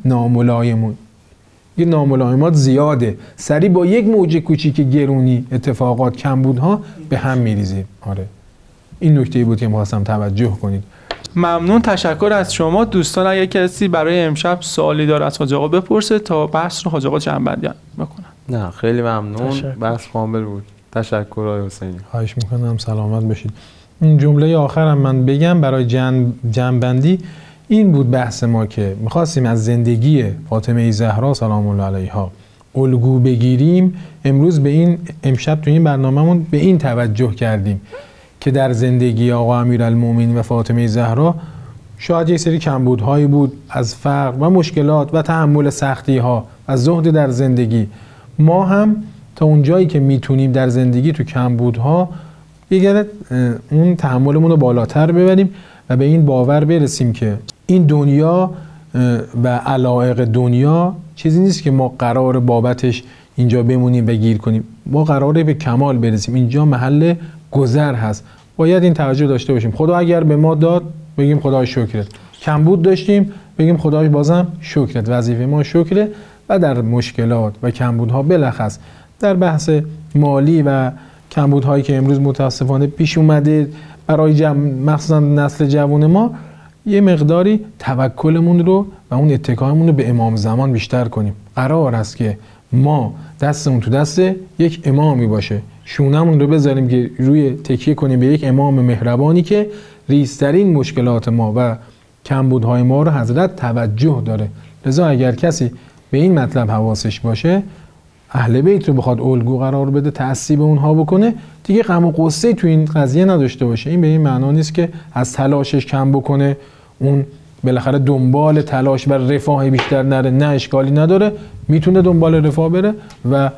ناملایمات زیاده، سریع با یک موج کوچیک گرونی، اتفاقات، کمبودها به هم میریزیم. آره، این نکته بود که می‌خواستم توجه کنید. ممنون، تشکر از شما. دوستان اگه کسی برای امشب سوالی داره از حاج آقا بپرسه تا بحث رو حاج آقا جمع‌بندی بکنن. نه خیلی ممنون، بحث کامل بود. تشکر آقای حسینی. خواهش میکنم، سلامت باشید. این جمله آخرم من بگم برای جمع‌بندی. این بود بحث ما که میخواستیم از زندگی فاطمه زهرا سلام الله علیها الگو بگیریم. امروز به این امشب تو این برنامه‌مون به این توجه کردیم که در زندگی آقا امیرالمومنین و فاطمه زهرا شاید یک سری کمبودهایی بود از فقر و مشکلات و تحمل سختی‌ها و زهد در زندگی. ما هم تا اون جایی که میتونیم در زندگی تو کمبودها دیگه اون تحملمون رو بالاتر ببریم و به این باور برسیم که این دنیا و علایق دنیا چیزی نیست که ما قرار بابتش اینجا بمونیم و گیر کنیم. ما قراره به کمال برسیم. اینجا محل گذر هست. باید این توجه داشته باشیم. خدا اگر به ما داد بگیم خدای شکرت. کمبود داشتیم بگیم خدای بازم شکرت. وظیفه ما شکره و در مشکلات و کمبودها بلخص در بحث مالی و کمبودهایی که امروز متاسفانه پیش اومده برای مخصوصا نسل جوان ما، یه مقداری توکلمون رو و اون اتکایمون رو به امام زمان بیشتر کنیم. قرار است که ما دستمون تو دست یک امامی باشه، شونمون رو بذاریم که روی تکیه کنیم به یک امام مهربانی که ریزترین مشکلات ما و کمبودهای ما رو حضرت توجه داره. لذا اگر کسی به این مطلب حواسش باشه، اهل بیت رو بخواد الگو قرار بده، تأسی به اونها بکنه، دیگه غم و غصه تو این قضیه نداشته باشه. این به این معنا نیست که از تلاشش کم بکنه، اون بالاخره دنبال تلاش و رفاه بیشتر نره. نه، اشکالی نداره، میتونه دنبال رفاه بره و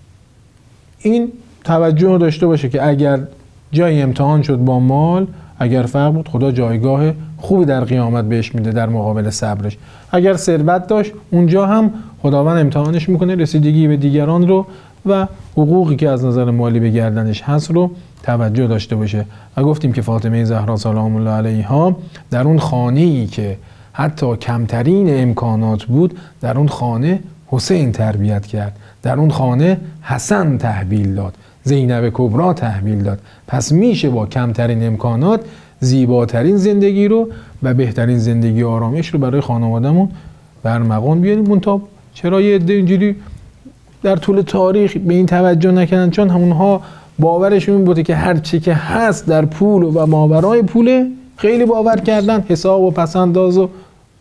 این توجه رو داشته باشه که اگر جای امتحان شد با مال، اگر فقر بود، خدا جایگاه خوبی در قیامت بهش میده در مقابل صبرش. اگر ثروت داشت، اونجا هم خداوند امتحانش میکنه، رسیدگی به دیگران رو و حقوقی که از نظر مالی به گردنش هست رو توجه داشته باشه. و گفتیم که فاطمه زهرا سلام الله علیها در اون خانه‌ای که حتی کمترین امکانات بود، در اون خانه حسین تربیت کرد، در اون خانه حسن تحویل داد، زینب کبرا تحویل داد. پس میشه با کمترین امکانات زیباترین زندگی رو و بهترین زندگی و آرامش رو برای خانواده‌مون برمغان بیاریم. منتها چرا یه عده اینجوری در طول تاریخ به این توجه نکردن؟ چون همونها باورشون بوده که هر چی که هست در پول و ماورای پوله، خیلی باور کردن، حساب و پسنداز و،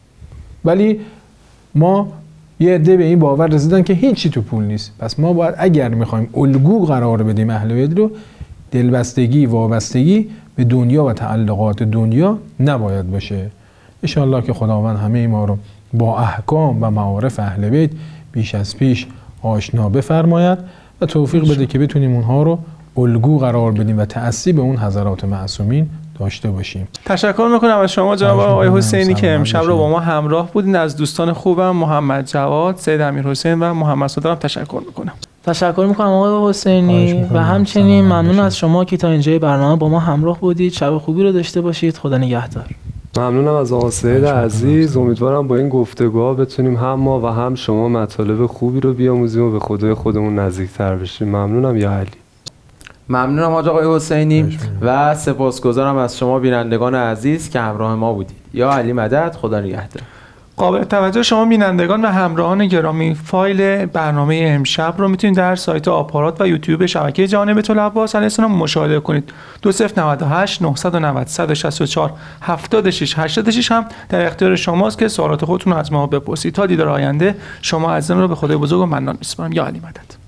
ولی ما یه عده به این باور رسیدن که هیچی تو پول نیست. پس ما باید اگر میخوایم الگو قرار بدیم اهل بیت رو، دلبستگی، وابستگی به دنیا و تعلقات دنیا نباید باشه. انشالله که خداوند همه ما رو با احکام و معارف اهل بیت بیش از پیش آشنا بفرماید و توفیق بده که بتونیم اونها رو الگو قرار بدیم و تأسی به اون حضرات معصومین داشته باشیم. تشکر میکنم از شما جناب آقای حسینی که امشب رو با ما همراه بودین. از دوستان خوبم محمد جواد، سید امیرحسین و محمد صادقم تشکر میکنم. تشکر میکنم آقای حسینی و همچنین ممنون از شما که تا اینجای برنامه با ما همراه بودید. شب خوبی رو داشته باشید. خدا نگهدار. ممنونم از آقا سید عزیز. امیدوارم با این گفتگوها بتونیم هم ما و هم شما مطالب خوبی رو بیاموزیم و به خدای خودمون نزدیکتر بشیم. ممنونم یا علی. ممنونم حاج آقای حسینی و سپاسگزارم از شما بینندگان عزیز که همراه ما بودید. یا علی مدد. خدا نگهدار. قابل توجه شما بینندگان و همراهان گرامی، فایل برنامه امشب رو میتونید در سایت آپارات و یوتیوب شبکه جانب طلعت علیه السلام مشاهده کنید. 2098 990 164 76 86 هم در اختیار شماست که سوالات خودتون رو از ما بپرسید. تا دیدار آینده شما عزیزان رو به خدای بزرگ و منان میسپارم. یا علی مدد.